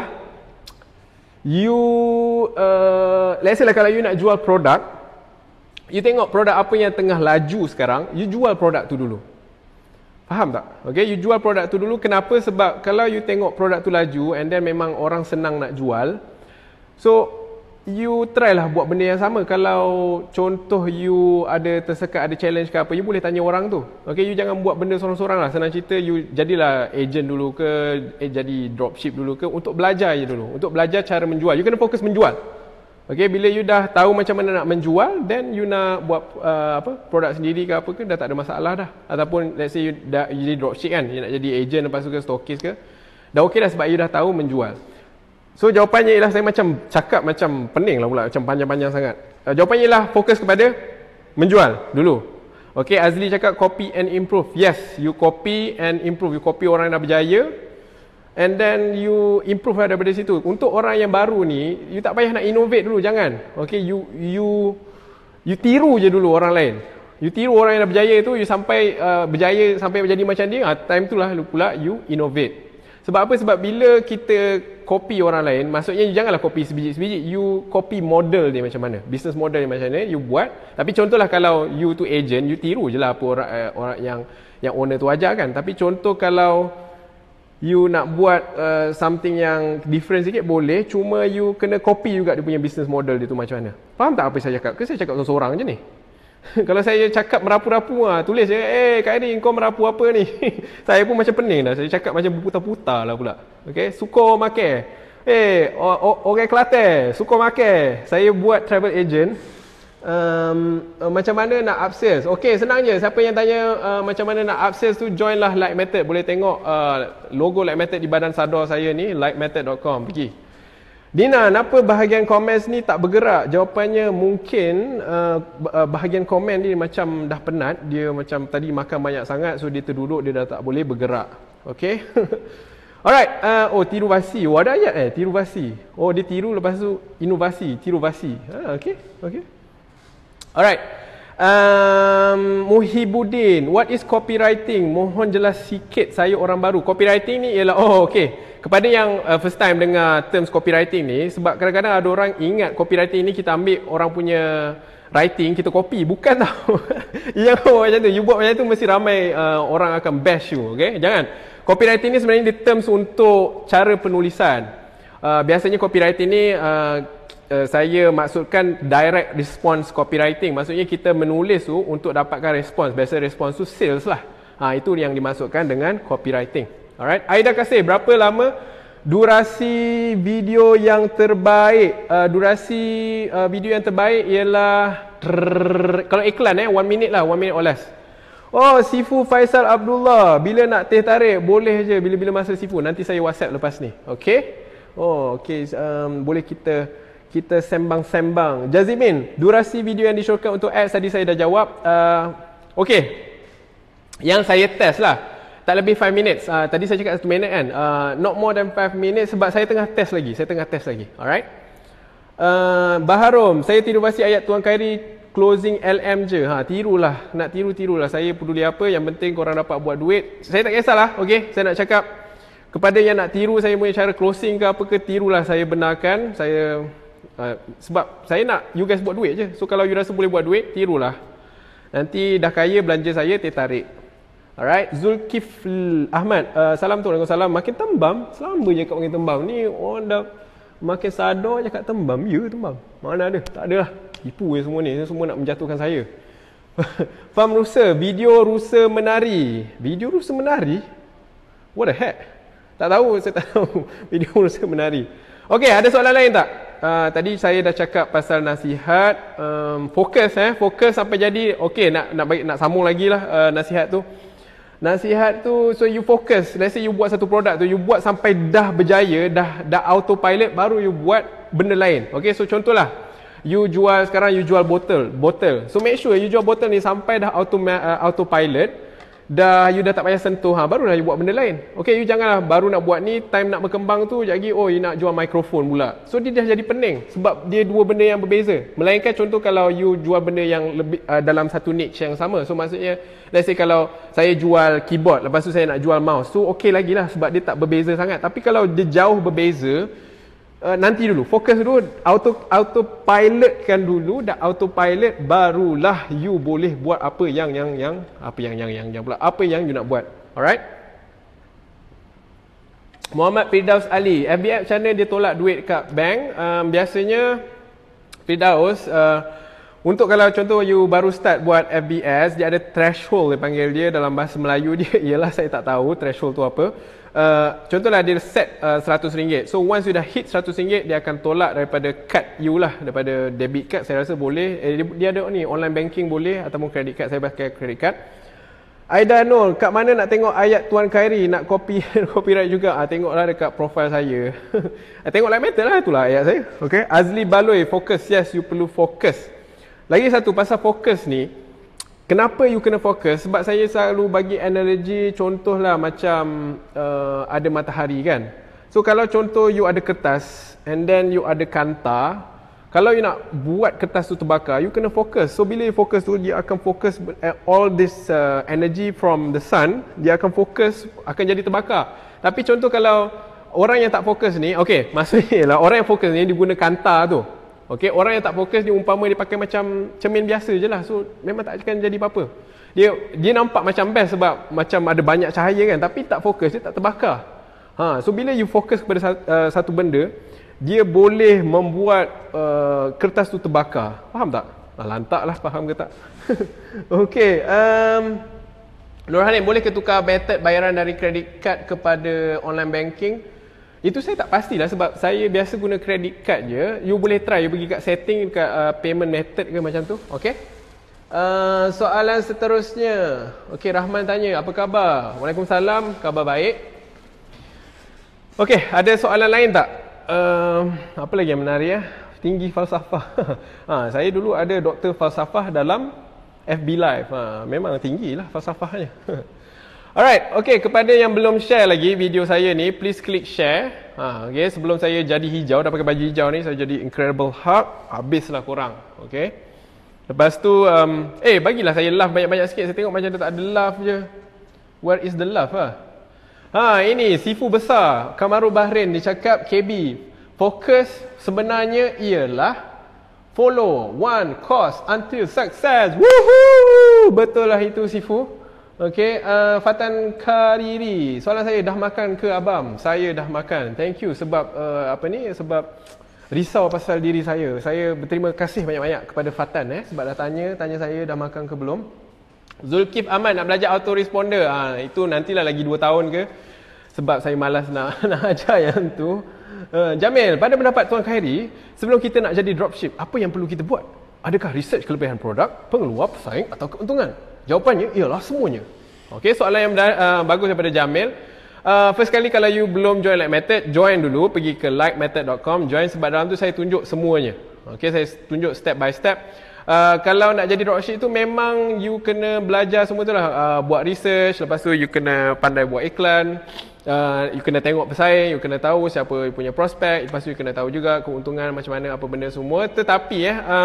you, let's say lah kalau you nak jual produk, you tengok produk apa yang tengah laju sekarang, you jual produk tu dulu. Faham tak? Okay, you jual produk tu dulu. Kenapa? Sebab kalau you tengok produk tu laju and then memang orang senang nak jual, so you try lah buat benda yang sama. Kalau contoh you ada tersekat, ada challenge ke apa, you boleh tanya orang tu. Okay, you jangan buat benda sorang-sorang lah. Senang cerita, you jadilah agent dulu ke, jadi dropship dulu ke, untuk belajar je dulu. Untuk belajar cara menjual. You kena fokus menjual. Okay, bila you dah tahu macam mana nak menjual, then you nak buat produk sendiri ke apa ke, dah tak ada masalah dah. Ataupun let's say you jadi dropship kan, you nak jadi agent lepas tu ke stokis ke, dah okey dah sebab you dah tahu menjual. So jawapannya ialah, saya macam cakap macam pening lah pula, macam panjang-panjang sangat. Jawapannya ialah fokus kepada menjual dulu. Okay, Azli cakap copy and improve. Yes, you copy and improve. You copy orang yang dah berjaya and then you improve lah daripada situ. Untuk orang yang baru ni, you tak payah nak innovate dulu, jangan. Okay, you tiru je dulu orang lain. You tiru orang yang dah berjaya tu, you sampai berjaya sampai menjadi macam dia, time tu lah pula you innovate. Sebab apa? Sebab bila kita copy orang lain, maksudnya you janganlah copy sebiji-sebiji, you copy model dia macam mana, business model dia macam mana, you buat. Tapi contohlah kalau you tu agent, you tiru je lah apa orang yang owner tu ajar kan. Tapi contoh kalau you nak buat something yang different sikit, boleh, cuma you kena copy juga dia punya business model dia tu macam mana. Faham tak apa saya cakap? Ke saya cakap seorang-seorang je ni? Kalau saya cakap merapu-rapu tulis je, Kak Eri, kau merapu apa ni? Saya pun macam pening dah. Saya cakap macam berputar-putar lah pula. Okay, suko make. Orang Kelantan, suko make. Saya buat travel agent. Macam mana nak upsells? Okay, senang je. Siapa yang tanya macam mana nak upsells tu, join lah Like Method. Boleh tengok logo Like Method di badan sadar saya ni, likemethod.com. Pergi. Dina, kenapa bahagian komen ni tak bergerak? Jawapannya mungkin bahagian komen ni macam dah penat. Dia macam tadi makan banyak sangat, so dia terduduk, dia dah tak boleh bergerak. Okay. Alright, tiru basi. Ada ayat tiru basi. Dia tiru lepas tu inovasi, tiru basi. Okay. Alright. Muhibuddin, what is copywriting? Mohon jelas sikit, saya orang baru. Copywriting ni ialah, okay. Kepada yang first time dengar terms copywriting ni, sebab kadang-kadang ada orang ingat copywriting ni kita ambil orang punya writing, kita copy. Bukan tau. Yang macam tu, you buat macam tu mesti ramai orang akan bash you. Okay? Jangan. Copywriting ni sebenarnya di terms untuk cara penulisan. Biasanya copywriting ni saya maksudkan direct response copywriting. Maksudnya kita menulis tu untuk dapatkan respons. Biasa respons tu sales lah. Itu yang dimasukkan dengan copywriting. Alright, Aida Kasih, berapa lama durasi video yang terbaik? Durasi video yang terbaik ialah kalau iklan 1 minute lah, 1 minute or less. Sifu Faisal Abdullah, bila nak teh tarik? Boleh je, bila-bila masa Sifu. Nanti saya WhatsApp lepas ni. Okay? Okay, boleh kita sembang-sembang. Jazimin, durasi video yang disyorkan untuk ads tadi saya dah jawab. Okay, yang saya test lah, tak lebih 5 minutes. Tadi saya cakap 1 minit kan. Not more than 5 minutes sebab saya tengah test lagi. Alright. Baharom, saya tiru basi ayat Tuan Khairi closing LM je. Tirulah. Nak tiru-tirulah. Saya peduli apa, yang penting korang dapat buat duit. Saya tak kisahlah. Okay, saya nak cakap kepada yang nak tiru saya punya cara closing ke apa ke, tirulah. Saya benarkan. Sebab saya nak you guys buat duit je. So kalau you rasa boleh buat duit, tirulah. Nanti dah kaya, belanja saya tarik. Alright, Zulkifl Ahmad, salam tu, salam. Makin tembam, selama je kat makin tembam. Ni orang dah makin sadar je kat tembam. Ya, tembam. Mana ada? Tak ada lah. Tipu je semua ni. Semua nak menjatuhkan saya. Faham Rusa, video Rusa menari. Video Rusa menari? What the heck? Tak tahu, saya tak tahu. Video Rusa menari. Okay, ada soalan lain tak? tadi saya dah cakap pasal nasihat, fokus sampai jadi. Okey, nak sambung lagi lah nasihat tu. Nasihat tu, so you fokus. Let's say you buat satu produk tu, you buat sampai dah berjaya, dah autopilot, baru you buat benda lain. Okay, so contohlah, sekarang you jual botol. So make sure you jual botol ni sampai dah autopilot, you dah tak payah sentuh, barulah you buat benda lain. Okay, you janganlah baru nak buat ni, time nak berkembang tu, sekejap lagi, you nak jual mikrofon pula. So dia dah jadi pening, sebab dia dua benda yang berbeza. Melainkan contoh kalau you jual benda yang lebih dalam satu niche yang sama. So maksudnya, let's say kalau saya jual keyboard, lepas tu saya nak jual mouse, so okay lagi lah sebab dia tak berbeza sangat. Tapi kalau dia jauh berbeza, nanti dulu, fokus dulu, autopilotkan dulu, dah autopilot, barulah you boleh buat apa yang you nak buat. Alright? Muhammad Firdaus Ali, FBF macam mana dia tolak duit kat bank? Biasanya Firdaus, untuk kalau contoh you baru start buat FBS, dia ada threshold, dia panggil dia dalam bahasa Melayu dia, ialah saya tak tahu threshold tu apa. Contohlah dia set RM100. So once you dah hit RM100, dia akan tolak daripada card you lah, daripada debit card saya rasa boleh. Dia ada ni online banking boleh, ataupun credit card, saya pakai credit card. Aida Nur, kat mana nak tengok ayat Tuan Khairi, nak copyright juga? Tengoklah dekat profile saya. Tengok like matter lah, itulah ayat saya. Okay. Azli Baloi, fokus. Yes, you perlu fokus. Lagi satu pasal fokus ni, kenapa you kena fokus? Sebab saya selalu bagi analogi, contohlah macam ada matahari kan. So kalau contoh you ada kertas and then you ada kanta, kalau you nak buat kertas tu terbakar, you kena fokus. So bila you fokus tu, dia akan fokus all this energy from the sun, dia akan fokus, akan jadi terbakar. Tapi contoh kalau orang yang tak fokus ni, okay, maksudnya lah orang yang fokus ni dia guna kanta tu. Okay, orang yang tak fokus dia umpama dia pakai macam cermin biasa je lah. So memang tak akan jadi apa-apa. Dia nampak macam best sebab macam ada banyak cahaya kan, tapi tak fokus, dia tak terbakar. So bila you fokus kepada satu benda, dia boleh membuat kertas tu terbakar. Faham tak? Lantak lah faham ke tak? Okay, Nur Halim, boleh ke tukar method bayaran dari credit card kepada online banking? Itu saya tak pastilah sebab saya biasa guna credit card je. You boleh try, you pergi kat setting kat payment method ke macam tu. Okay. Soalan seterusnya. Okay, Rahman tanya, apa khabar? Waalaikumsalam, khabar baik. Okay, ada soalan lain tak? Apa lagi yang menarik ya? Tinggi falsafah. Saya dulu ada doktor falsafah dalam FB Live. Memang tinggilah falsafahnya. Alright, okay, kepada yang belum share lagi video saya ni, please klik share. Okay, sebelum saya jadi hijau, dah pakai baju hijau ni, saya jadi Incredible Hulk, habislah korang. Okay. Lepas tu, bagilah saya love banyak-banyak sikit. Saya tengok macam tak ada love je. Where is the love ini Sifu besar, Kamaru Bahrain, dia cakap KB, fokus sebenarnya ialah follow one course until success. Woohoo! Betul lah itu Sifu. Okay, Fatan Kariri, soalan saya, dah makan ke abang? Saya dah makan, thank you sebab sebab risau pasal diri saya. Saya berterima kasih banyak-banyak kepada Fatan sebab dah tanya saya dah makan ke belum. Zulkif Ahmad, nak belajar autoresponder. Itu nantilah lagi 2 tahun ke, sebab saya malas nak ajar yang tu. Jamil, pada pendapat Tuan Khairi, sebelum kita nak jadi dropship, apa yang perlu kita buat? Adakah research kelebihan produk, pengeluar, pesaing atau keuntungan? Jawapannya ialah semuanya. Okey, soalan yang bagus daripada Jamil. First kali kalau you belum join Like Method, join dulu, pergi ke likemethod.com, join sebab dalam tu saya tunjuk semuanya. Okey, saya tunjuk step by step. Kalau nak jadi dropship tu memang you kena belajar semua tu lah. Buat research, lepas tu you kena pandai buat iklan, you kena tengok pesaing, you kena tahu siapa you punya prospek, lepas tu you kena tahu juga keuntungan macam mana, apa benda semua. Tetapi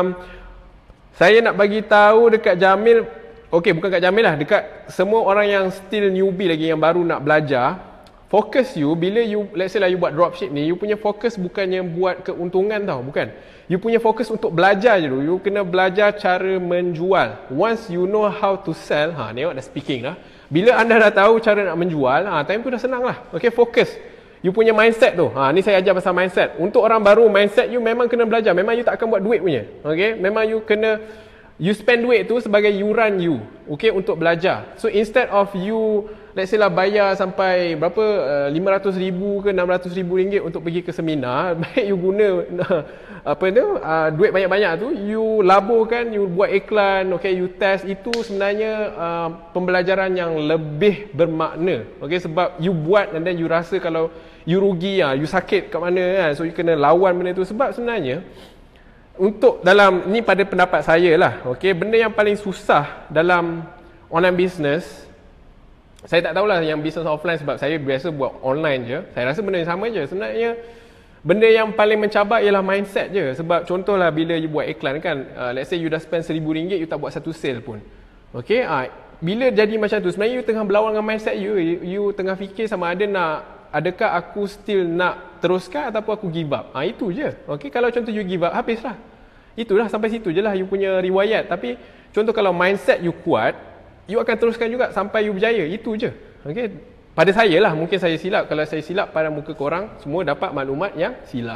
saya nak bagi tahu dekat Jamil, okey, bukan kat Jamil lah, dekat semua orang yang still newbie lagi, yang baru nak belajar, fokus you, bila you, let's say lah you buat dropship ni, you punya fokus bukannya buat keuntungan tau, bukan. You punya fokus untuk belajar je dulu, you kena belajar cara menjual. Once you know how to sell, tengok dah speaking dah. Bila anda dah tahu cara nak menjual, time tu dah senang lah. Okey, fokus. You punya mindset tu, ni saya ajar pasal mindset. Untuk orang baru, mindset you memang kena belajar, memang you tak akan buat duit punya. Okey, memang you kena, you spend duit tu sebagai yuran you, okay, untuk belajar. So instead of you let's say lah bayar sampai berapa, 500,000 ke 600,000 ringgit untuk pergi ke seminar, baik you guna apa tu, duit banyak-banyak tu, you laburkan, you buat iklan, okay, you test, itu sebenarnya pembelajaran yang lebih bermakna, okay, sebab you buat and then you rasa kalau you rugi, you sakit kat mana kan, so you kena lawan benda tu. Sebab sebenarnya untuk dalam ni, pada pendapat saya lah, okay, benda yang paling susah dalam online business, saya tak tahulah yang business offline sebab saya biasa buat online je, saya rasa benda yang sama je sebenarnya. Benda yang paling mencabar ialah mindset je. Sebab contohlah bila you buat iklan kan, let's say you dah spend RM1,000, you tak buat satu sale pun, okay, bila jadi macam tu, sebenarnya you tengah berlawan dengan mindset you. You tengah fikir sama ada adakah aku still nak teruskan ataupun aku give up. Itu je. Okay, kalau contoh you give up, habislah. Itulah, sampai situ je lah you punya riwayat. Tapi contoh kalau mindset you kuat, you akan teruskan juga sampai you berjaya. Itu je. Okay, pada saya lah, mungkin saya silap. Kalau saya silap, pada muka korang semua dapat maklumat yang silap.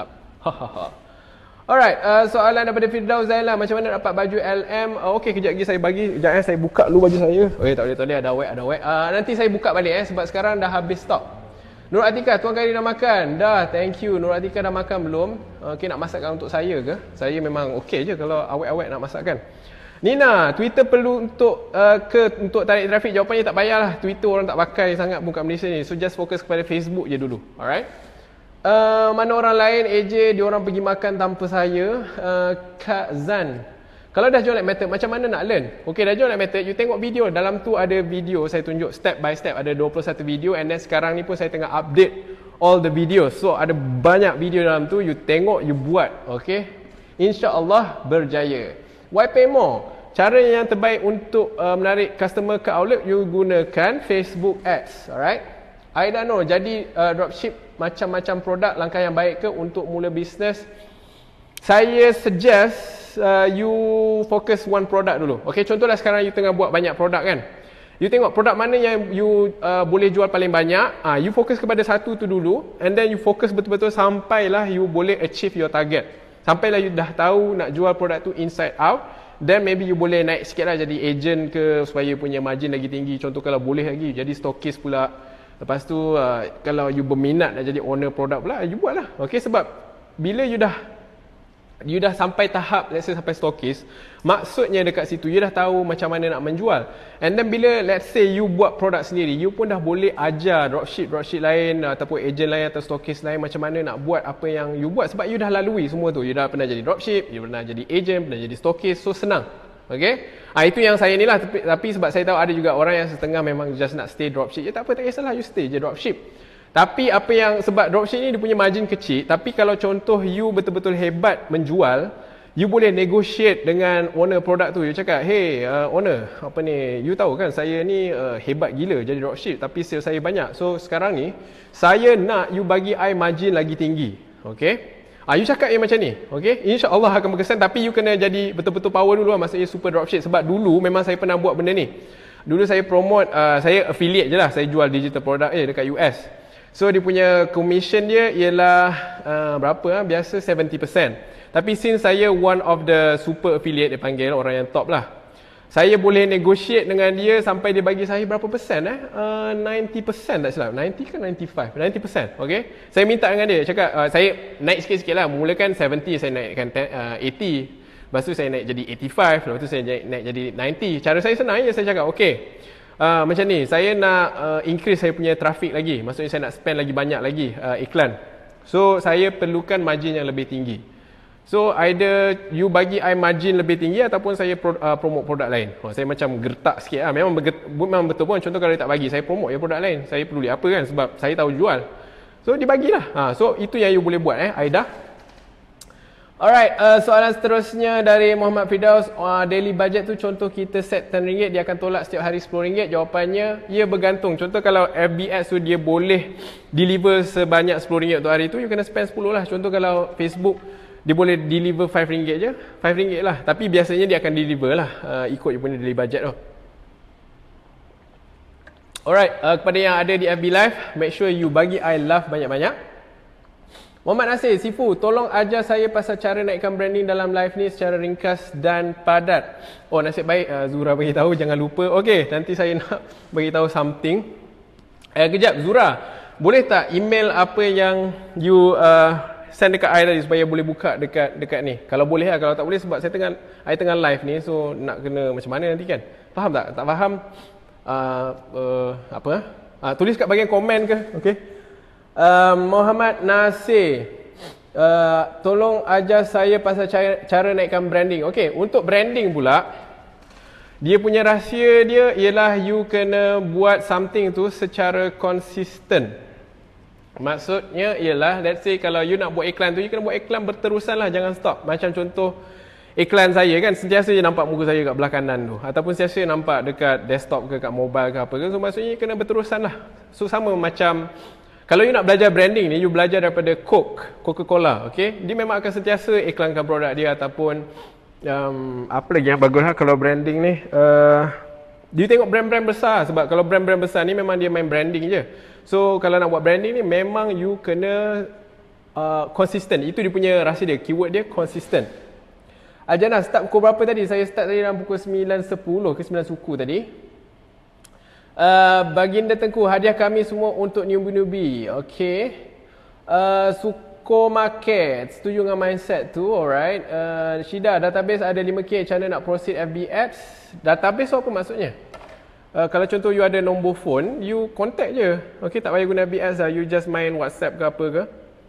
Alright, soalan daripada Firdaus Zaila, macam mana dapat baju LM? Okey, kejap lagi saya bagi. Kejap saya buka dulu baju saya. Tak boleh, ada web. Nanti saya buka balik sebab sekarang dah habis stok. Nur Atika, Tuan Khairi dah makan? Dah, thank you. Nur Atika dah makan belum? Okey, nak masakkan untuk saya ke? Saya memang okey je kalau awet-awet nak masakkan. Nina, Twitter perlu untuk tarik trafik? Jawapannya tak payahlah. Twitter orang tak pakai sangat pun kat Malaysia ni. So just fokus kepada Facebook je dulu. Alright. Mana orang lain AJ, dia orang pergi makan tanpa saya. Kak Zan, kalau dah jual like method, macam mana nak learn? Okay, dah jual like method, you tengok video. Dalam tu ada video saya tunjuk step by step, ada 21 video. And then sekarang ni pun saya tengah update all the videos. So ada banyak video dalam tu, you tengok, you buat. Okay, InsyaAllah berjaya. Why pay more? Cara yang terbaik untuk menarik customer ke outlet, you gunakan Facebook Ads. Alright. Aida Nur, jadi dropship macam-macam produk, langkah yang baik ke untuk mula bisnes? Saya suggest you fokus one product dulu. Okay, contohlah sekarang you tengah buat banyak produk kan. You tengok produk mana yang you boleh jual paling banyak. You fokus kepada satu tu dulu, and then you fokus betul-betul sampailah you boleh achieve your target. Sampailah you dah tahu nak jual produk tu inside out, then maybe you boleh naik sikit lah jadi agent ke, supaya punya margin lagi tinggi. Contoh kalau boleh lagi jadi stockist pula. Lepas tu kalau you berminat nak jadi owner produk pula, you buat lah. Okay, sebab bila you dah sampai tahap, let's say sampai stockist, maksudnya dekat situ you dah tahu macam mana nak menjual. And then bila let's say you buat produk sendiri, you pun dah boleh ajar dropship lain ataupun agent lain atau stockist lain macam mana nak buat apa yang you buat. Sebab you dah lalui semua tu. You dah pernah jadi dropship, you pernah jadi agent, pernah jadi stockist. So senang. Okay, itu yang saya ni lah. Tapi sebab saya tahu ada juga orang yang setengah memang just nak stay dropship. Tak apa, tak kisahlah, you stay je dropship. Tapi apa yang, sebab dropship ni dia punya margin kecil, tapi kalau contoh you betul-betul hebat menjual, you boleh negotiate dengan owner produk tu. You cakap, hey owner, apa ni, you tahu kan saya ni hebat gila jadi dropship, tapi sales saya banyak. So sekarang ni saya nak you bagi I margin lagi tinggi. Okay, you cakap yang macam ni. Okay, InsyaAllah akan berkesan. Tapi you kena jadi betul-betul power dulu lah, maksudnya super dropship. Sebab dulu memang saya pernah buat benda ni. Dulu saya promote, saya affiliate je lah, saya jual digital product dekat US. So dia punya commission dia ialah berapa biasa 70%. Tapi since saya one of the super affiliate, dia panggil orang yang top lah, saya boleh negotiate dengan dia sampai dia bagi saya berapa persen 90% tak silap, 90 ke 95, 90%. Okay, saya minta dengan dia, cakap saya naik sikit-sikit lah. Mulakan 70, saya naikkan 80. Lepas tu saya naik jadi 85. Lepas tu saya naik jadi 90. Cara saya senang je, saya cakap okay, macam ni, saya nak increase saya punya traffic lagi. Maksudnya saya nak spend lagi banyak lagi iklan. So saya perlukan margin yang lebih tinggi. So either you bagi I margin lebih tinggi ataupun saya promote produk lain. Saya macam gertak sikit lah. Memang betul pun. Contoh kalau dia tak bagi, saya promote je produk lain. Saya peduli apa kan, sebab saya tahu jual. So dibagilah. So itu yang you boleh buat Aida. Alright, soalan seterusnya dari Muhammad Firdaus. Daily budget tu contoh kita set RM10, dia akan tolak setiap hari RM10. Jawapannya, ia bergantung. Contoh kalau FBS tu dia boleh deliver sebanyak RM10 untuk hari tu, you kena spend 10 lah. Contoh kalau Facebook, dia boleh deliver RM5 je, RM5 lah. Tapi biasanya dia akan deliver lah, ikut you punya daily budget tu. Alright, kepada yang ada di FB Live, make sure you bagi I love banyak-banyak. Muhammad Nasir, Sifu, tolong ajar saya pasal cara naikkan branding dalam live ni secara ringkas dan padat. Oh, nasib baik Zura bagi tahu, jangan lupa. Okey, nanti saya nak bagi tahu something. Kejap Zura, boleh tak email apa yang you send dekat I tadi supaya boleh buka dekat ni. Kalau boleh lah, kalau tak boleh sebab I tengah live ni, so nak kena macam mana nanti kan. Faham tak? Tak faham tulis kat bahagian komen ke. Okay. Muhammad Nasir, tolong ajar saya pasal cara naikkan branding. Okay, untuk branding pula, dia punya rahsia dia ialah you kena buat something tu secara konsisten. Maksudnya ialah, let's say kalau you nak buat iklan tu, you kena buat iklan berterusan lah, jangan stop. Macam contoh iklan saya kan, sentiasa je nampak muka saya kat belah kanan tu, ataupun sentiasa nampak dekat desktop ke kat mobile ke apa ke. So maksudnya you kena berterusan lah. So sama macam kalau you nak belajar branding ni, you belajar daripada Coca-Cola, okay? Dia memang akan sentiasa iklankan produk dia, ataupun apa lagi yang bagus lah kalau branding ni. Dia tengok brand-brand besar, sebab kalau brand-brand besar ni memang dia main branding je. So kalau nak buat branding ni, memang you kena konsisten. Itu dia punya rahsia dia, keyword dia konsisten. Ajana, start pukul berapa tadi? Saya start tadi dalam pukul 9.10 ke 9 suku tadi. Baginda Tengku, hadiah kami semua untuk newbie-newbie. Okay. Suko Market, setuju dengan mindset tu, alright. Shida, database ada 5K, macam mana nak proceed FB ads? Database apa maksudnya? Kalau contoh you ada nombor phone, you contact je. Okay, tak payah guna FB ads lah, you just main WhatsApp ke apa ke.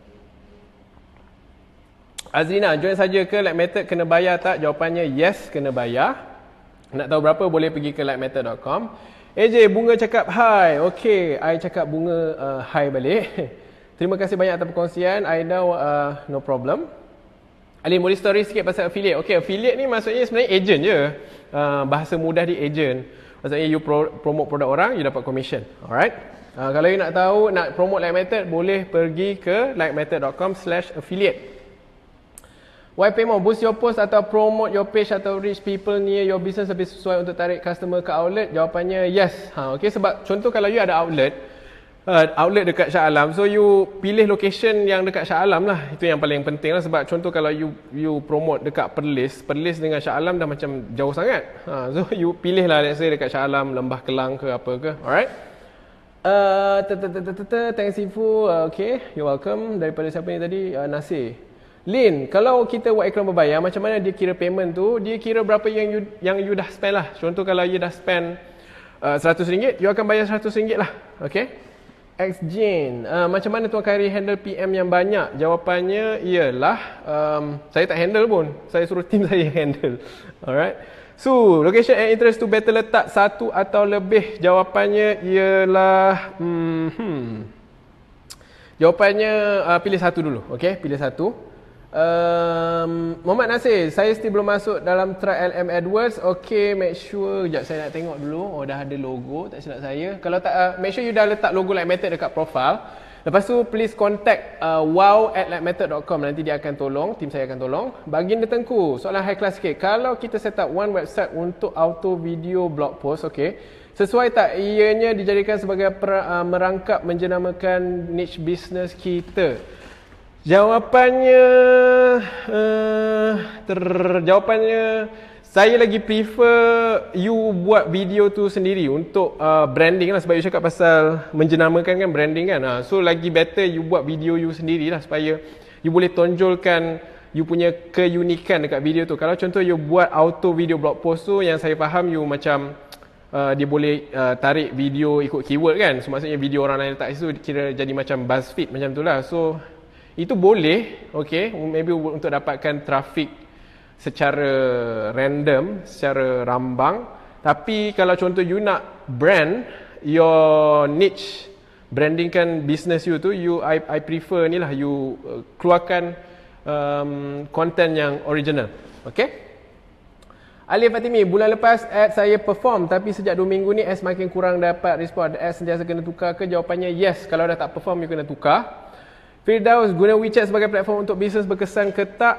Azrina, join saja ke Like Method kena bayar tak? Jawapannya yes, kena bayar. Nak tahu berapa boleh pergi ke likemethod.com. AJ, Bunga cakap hi. Okay, I cakap Bunga hi balik. Terima kasih banyak atas perkongsian. I know no problem. Alin, boleh story sikit pasal affiliate. Okay, affiliate ni maksudnya sebenarnya agent je. Bahasa mudah di agent. Maksudnya you promote produk orang, you dapat commission. Alright. Kalau you nak tahu, nak promote Like Method, boleh pergi ke likemethod.com/affiliate. YP Mo, boost your post atau promote your page atau reach people near your business lebih sesuai untuk tarik customer ke outlet? Jawapannya yes. Okay, sebab contoh kalau you ada outlet dekat Shah Alam, so you pilih location yang dekat Shah Alam lah. Itu yang paling penting lah, sebab contoh kalau you promote dekat Perlis dengan Shah Alam dah macam jauh sangat. So you pilih lah, let's say dekat Shah Alam, Lembah Kelang ke apa ke. Alright. Thanks Sifu. Okay, you're welcome. Daripada siapa ni tadi? Nasir. Lin, kalau kita buat iklan berbayar, macam mana dia kira payment tu? Dia kira berapa yang you dah spend lah. Contoh kalau you dah spend RM100, you akan bayar RM100 lah. Okay. XJane, macam mana Tuan Khairi handle PM yang banyak? Jawapannya ialah saya tak handle pun. Saya suruh tim saya handle. Alright. So, location and interest tu better letak satu atau lebih? Jawapannya ialah jawapannya pilih satu dulu. Okay, pilih satu. Muhammad Nasir, saya still belum masuk dalam try LM AdWords. Okay, make sure. Sekejap saya nak tengok dulu. Oh, dah ada logo, tak silap saya. Kalau tak, make sure you dah letak logo Like Method dekat profile. Lepas tu please contact wow@likemethod.com. Nanti dia akan tolong, tim saya akan tolong. Baginda Tengku, soalan high class sikit. Kalau kita set up one website untuk auto video blog post, okay, sesuai tak ianya dijadikan sebagai merangkap menjenamakan niche business kita? Jawapannya saya lagi prefer you buat video tu sendiri untuk branding lah, sebab you cakap pasal menjenamakan kan, branding kan. So lagi better you buat video you sendiri lah, supaya you boleh tonjolkan you punya keunikan dekat video tu. Kalau contoh you buat auto video blog post tu, yang saya faham you macam dia boleh tarik video ikut keyword kan. So maksudnya video orang lain letak situ kira jadi macam BuzzFeed macam tu lah. So itu boleh, okay, maybe untuk dapatkan traffic secara random, secara rambang. Tapi kalau contoh you nak brand your niche, brandingkan business you tu, I prefer ni lah, you keluarkan content yang original. Okay. Alif Fatimi, bulan lepas ad saya perform, tapi sejak 2 minggu ni ad makin kurang dapat respon. Ad sentiasa kena tukar ke? Jawapannya yes. Kalau dah tak perform, you kena tukar. Firdaus, guna WeChat sebagai platform untuk bisnes berkesan ke tak?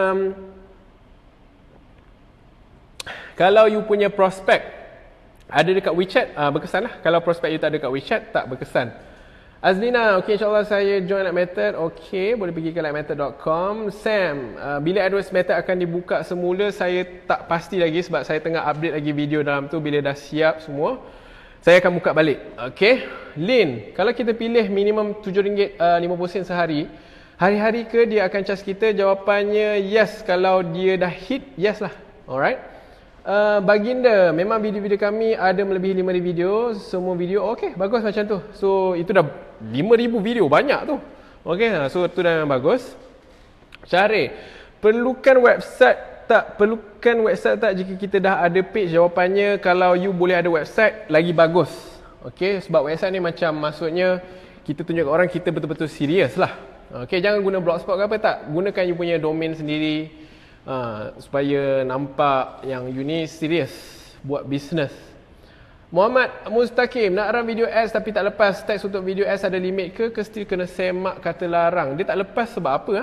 Kalau you punya prospek ada dekat WeChat, berkesan lah. Kalau prospek you tak ada dekat WeChat, tak berkesan. Azlina, okay, insyaAllah saya join Like Method. Okay, boleh pergi ke likemethod.com. Sam, bila AdWords Method akan dibuka semula, saya tak pasti lagi sebab saya tengah update lagi video dalam tu. Bila dah siap semua, saya akan buka balik. Okay. Lane, kalau kita pilih minimum RM7.50 sehari, hari-hari ke dia akan charge kita? Jawapannya yes. Kalau dia dah hit, yes lah. Alright. Baginda, memang video-video kami ada melebihi 5,000 video. Semua video okey, bagus macam tu. So itu dah 5,000 video, banyak tu. Okey, so tu dah bagus. Syarif, perlukan website tak jika kita dah ada page? Jawapannya, kalau you boleh ada website lagi bagus. Okey, sebab website ni macam maksudnya kita tunjuk ke orang kita betul-betul serius lah. Okey, jangan guna blogspot ke apa, tak. Gunakan you punya domain sendiri supaya nampak yang you ni serius buat bisnes. Muhammad Mustaqim, nak run video ads tapi tak lepas. Teks untuk video ads ada limit ke still kena semak kata larang? Dia tak lepas sebab apa?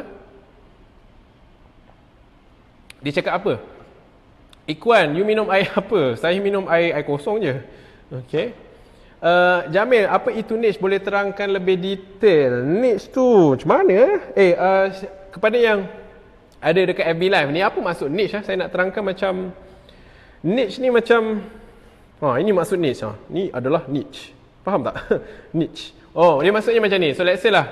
Dia cakap apa? Ikwan, you minum air apa? Saya minum air kosong je. Okey. Jamil, apa itu niche? Boleh terangkan lebih detail. Niche tu macam mana? Kepada yang ada dekat FB Live ni, apa maksud niche? Saya nak terangkan macam niche ni macam ini maksud niche. Ni adalah niche. Faham tak? Niche. Dia maksudnya macam ni. So let's say lah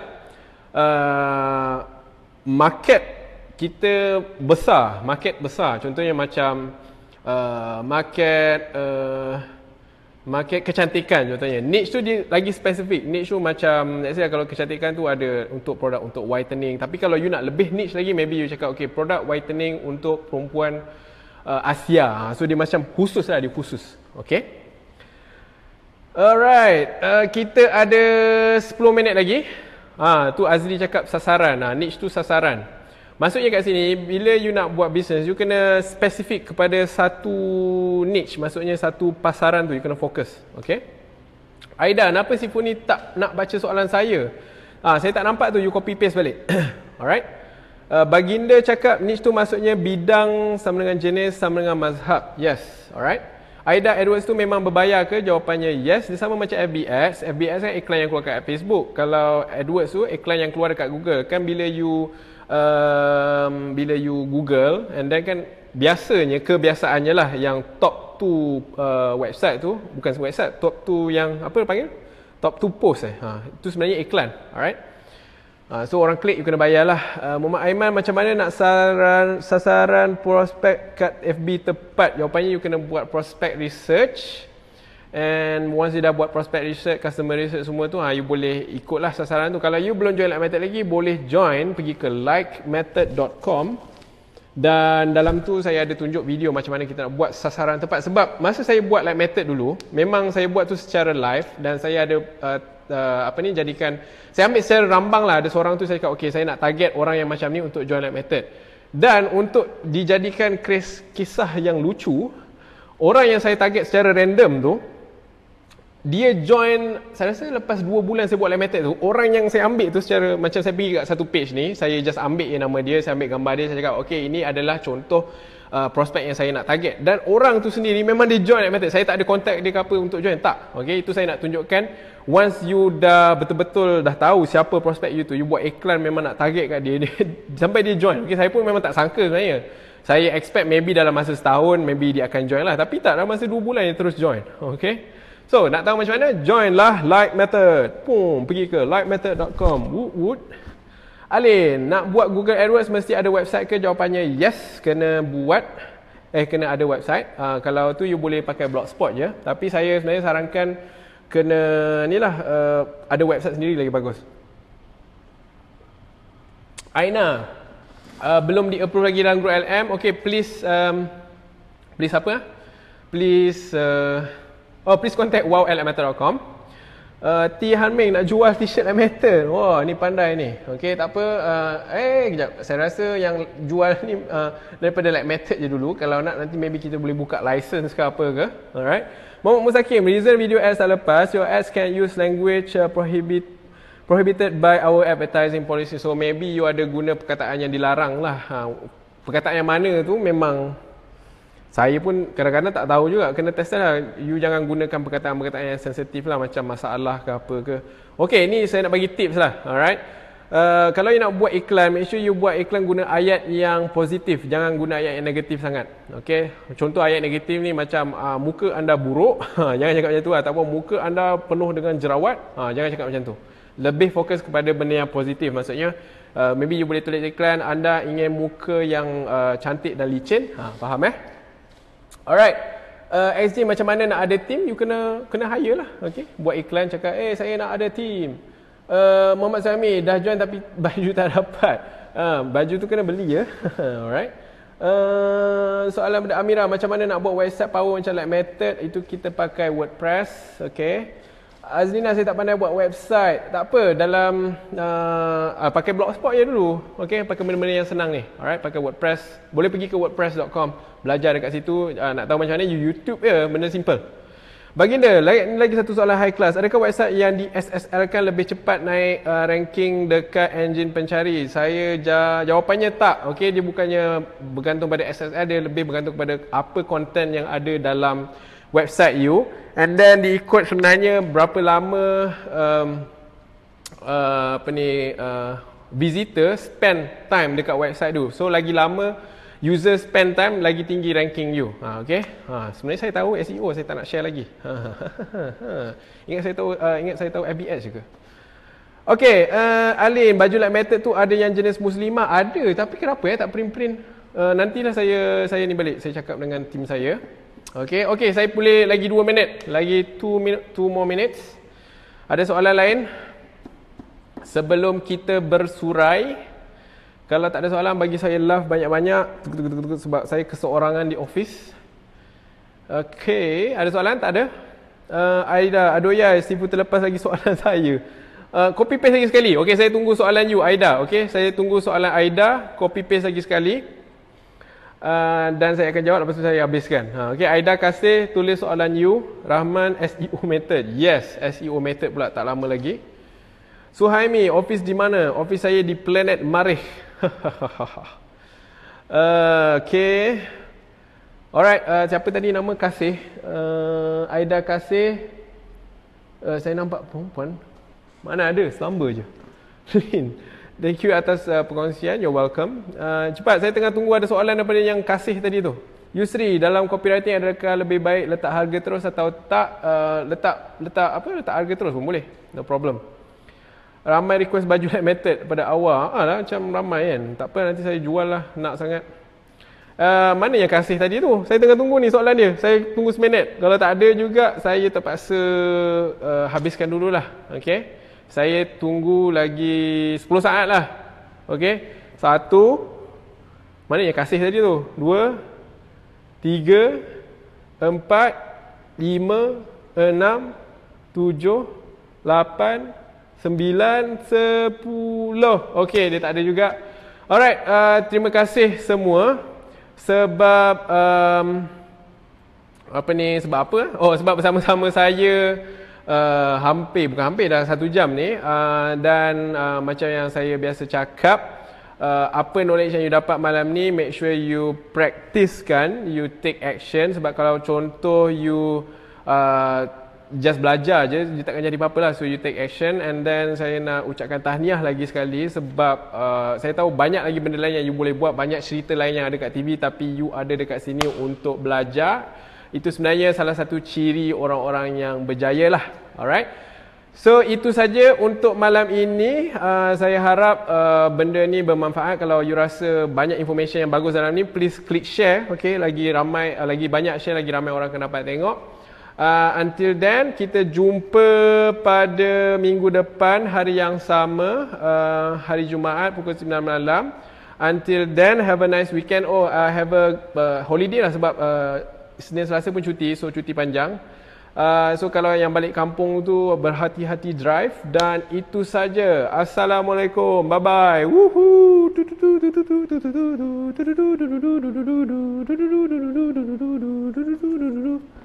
market kita besar, contohnya macam market kecantikan contohnya. Niche tu dia lagi spesifik. Niche tu macam let's say kalau kecantikan tu ada untuk produk untuk whitening. Tapi kalau you nak lebih niche lagi, maybe you cakap okay, produk whitening untuk perempuan Asia. So dia macam khusus lah, dia khusus. Okay. Alright, kita ada 10 minit lagi. Tu Azli cakap sasaran. Niche tu sasaran. Maksudnya kat sini, bila you nak buat bisnes, you kena spesifik kepada satu niche. Maksudnya satu pasaran tu, you kena fokus. Okay. Aida, kenapa si Funi tak nak baca soalan saya? Saya tak nampak tu, you copy paste balik. Alright. Baginda cakap niche tu maksudnya bidang sama dengan jenis, sama dengan mazhab. Yes. Alright. Aida, AdWords tu memang berbayar ke? Jawapannya yes. Dia sama macam FBS. FBS kan iklan yang keluar kat Facebook. Kalau AdWords tu iklan yang keluar dekat Google. Kan bila you Google and then kan biasanya, kebiasaannya lah yang top 2 website tu, bukan website, top 2 yang apa panggil? Top 2 post itu sebenarnya iklan. Alright. So orang klik, you kena bayar lah. Muhammad Aiman, macam mana nak sasaran prospek kat FB tepat? Jawapannya you kena buat prospect research. And once you dah buat prospect research, customer research semua tu, you boleh ikutlah sasaran tu. Kalau you belum join Like Method lagi, boleh join, pergi ke likemethod.com. Dan dalam tu saya ada tunjuk video macam mana kita nak buat sasaran tepat. Sebab masa saya buat Like Method dulu, memang saya buat tu secara live. Dan saya ada jadikan, saya ambil secara rambang lah. Ada seorang tu saya cakap, okay, saya nak target orang yang macam ni untuk join Like Method. Dan untuk dijadikan kisah yang lucu, orang yang saya target secara random tu, dia join, saya rasa lepas 2 bulan saya buat Like Method tu, orang yang saya ambil tu secara, macam saya pergi kat satu page ni, saya just ambil nama dia, saya ambil gambar dia, saya cakap okay, ini adalah contoh prospek yang saya nak target. Dan orang tu sendiri memang dia join Like Method. Saya tak ada contact dia ke apa untuk join, tak. Okay, itu saya nak tunjukkan. Once you dah betul-betul dah tahu siapa prospek you tu, you buat iklan memang nak target kat dia, sampai dia join. Okay, saya pun memang tak sangka sebenarnya. Saya expect maybe dalam masa setahun, maybe dia akan join lah. Tapi tak, dalam masa 2 bulan dia terus join. Okay. So, nak tahu macam mana? Join lah Like Method. Pergi ke likemethod.com. Wood. Alin, nak buat Google AdWords mesti ada website ke? Jawapannya yes, kena buat. Kena ada website. Kalau tu you boleh pakai blogspot je. Tapi saya sebenarnya sarankan kena ni lah, ada website sendiri lagi bagus. Aina, belum di-approve lagi dalam group LM. Okay, please apa? Please contact wow@method.com. T Hanming nak jual t-shirt Method. Wah, ni pandai ni. Okey, tak apa. Kejap. Saya rasa yang jual ni daripada Like Method je dulu. Kalau nak nanti maybe kita boleh buka license ke apa ke. Alright. Muhammad Musakim, reason video ads tak lepas. Your ads can use language prohibited by our advertising policy. So maybe you ada guna perkataan yang dilarang lah. Perkataan yang mana tu memang saya pun kadang-kadang tak tahu juga. Kena test lah. You jangan gunakan perkataan-perkataan yang sensitif lah, macam masalah ke apa ke. Okay, ni saya nak bagi tips lah. Alright. Kalau you nak buat iklan, make sure you buat iklan guna ayat yang positif, jangan guna ayat yang negatif sangat. Okay, contoh ayat negatif ni macam muka anda buruk, jangan cakap macam tu lah. Tak apa, muka anda penuh dengan jerawat, jangan cakap macam tu. Lebih fokus kepada benda yang positif. Maksudnya maybe you boleh tulis iklan anda ingin muka yang cantik dan licin. Faham Alright. XG macam mana nak ada team, you kena hire lah. Okay, buat iklan cakap saya nak ada team. Muhammad Sami dah join tapi baju tak dapat. Baju tu kena beli ya. Alright. Soalan daripada Amira, macam mana nak buat website power macam like method itu kita pakai WordPress. Okay. Azlina, saya tak pandai buat website. Tak apa, dalam pakai Blogspot je dulu. Okay, pakai benda-benda yang senang ni. Alright, pakai WordPress. Boleh pergi ke wordpress.com, belajar dekat situ. Nak tahu macam mana, YouTube je, benda simple. Baginda, lagi satu soalan high class. Adakah website yang di SSL kan lebih cepat naik ranking dekat enjin pencari? Saya jawapannya tak. Okay, dia bukannya bergantung pada SSL, dia lebih bergantung kepada apa konten yang ada dalam website you, and then diikut sebenarnya berapa lama visitor spend time dekat website tu. So lagi lama user spend time, lagi tinggi ranking you. Okay. Sebenarnya saya tahu SEO, saya tak nak share lagi. Ingat saya tahu FBS juga. Okay, Alin, baju like method tu ada yang jenis muslimah? Ada, tapi kenapa tak print? Nantilah saya ni balik, saya cakap dengan tim saya. Okay, saya boleh lagi 2 minit. Lagi 2 more minutes. Ada soalan lain? Sebelum kita bersurai. Kalau tak ada soalan, bagi saya love banyak-banyak. Sebab saya keseorangan di office. Okay, ada soalan? Tak ada? Aida, aduh ya, Sifu terlepas lagi soalan saya. Copy paste lagi sekali. Okay, saya tunggu soalan you, Aida. Okay, saya tunggu soalan Aida. Copy paste lagi sekali. Dan saya akan jawab lepas tu saya habiskan. Okay, Aida kasih tulis soalan you. Rahman, SEO method. Yes, SEO method pula, tak lama lagi. Suhaimi, office di mana? Office saya di Planet Marikh. Okay. Alright, siapa tadi nama Kasih? Aida Kasih. Saya nampak perempuan. Mana ada, selamba je. Thank you atas perkongsian, you're welcome. Cepat, saya tengah tunggu ada soalan daripada yang Kasih tadi tu. Yusri, dalam copywriting adakah lebih baik letak harga terus atau tak? Letak harga terus pun boleh, no problem. Ramai request baju like method pada awal. Lah, macam ramai kan. Tak apa, nanti saya jual lah, nak sangat. Mana yang Kasih tadi tu? Saya tengah tunggu ni soalan dia. Saya tunggu seminit. Kalau tak ada juga, saya terpaksa habiskan dululah. Okay. Saya tunggu lagi 10 saat lah. Okay. 1. Mana yang Kasih tadi tu? 2, 3, 4, 5, 6, 7, 8, 9, 10. Okay, dia tak ada juga. Alright, terima kasih semua. Sebab sebab apa? Sebab bersama-sama saya bukan hampir dah 1 jam ni. Dan macam yang saya biasa cakap, apa knowledge yang you dapat malam ni, make sure you practice kan, you take action. Sebab kalau contoh you just belajar je, dia takkan jadi apa-apa lah. So you take action. And then saya nak ucapkan tahniah lagi sekali. Sebab saya tahu banyak lagi benda lain yang you boleh buat, banyak cerita lain yang ada kat TV, tapi you ada dekat sini untuk belajar. Itu sebenarnya salah satu ciri orang-orang yang berjaya lah. Alright, so itu saja untuk malam ini. Saya harap benda ni bermanfaat. Kalau you rasa banyak information yang bagus dalam ni, please click share. Okay, lagi banyak share, lagi ramai orang akan dapat tengok. Until then, kita jumpa pada minggu depan, hari yang sama, hari Jumaat pukul 9 malam. Until then, have a nice weekend. Have a holiday lah sebab Senin Selasa pun cuti, so cuti panjang. So kalau yang balik kampung tu, berhati-hati drive. Dan itu saja. Assalamualaikum. Bye bye. Woohoo.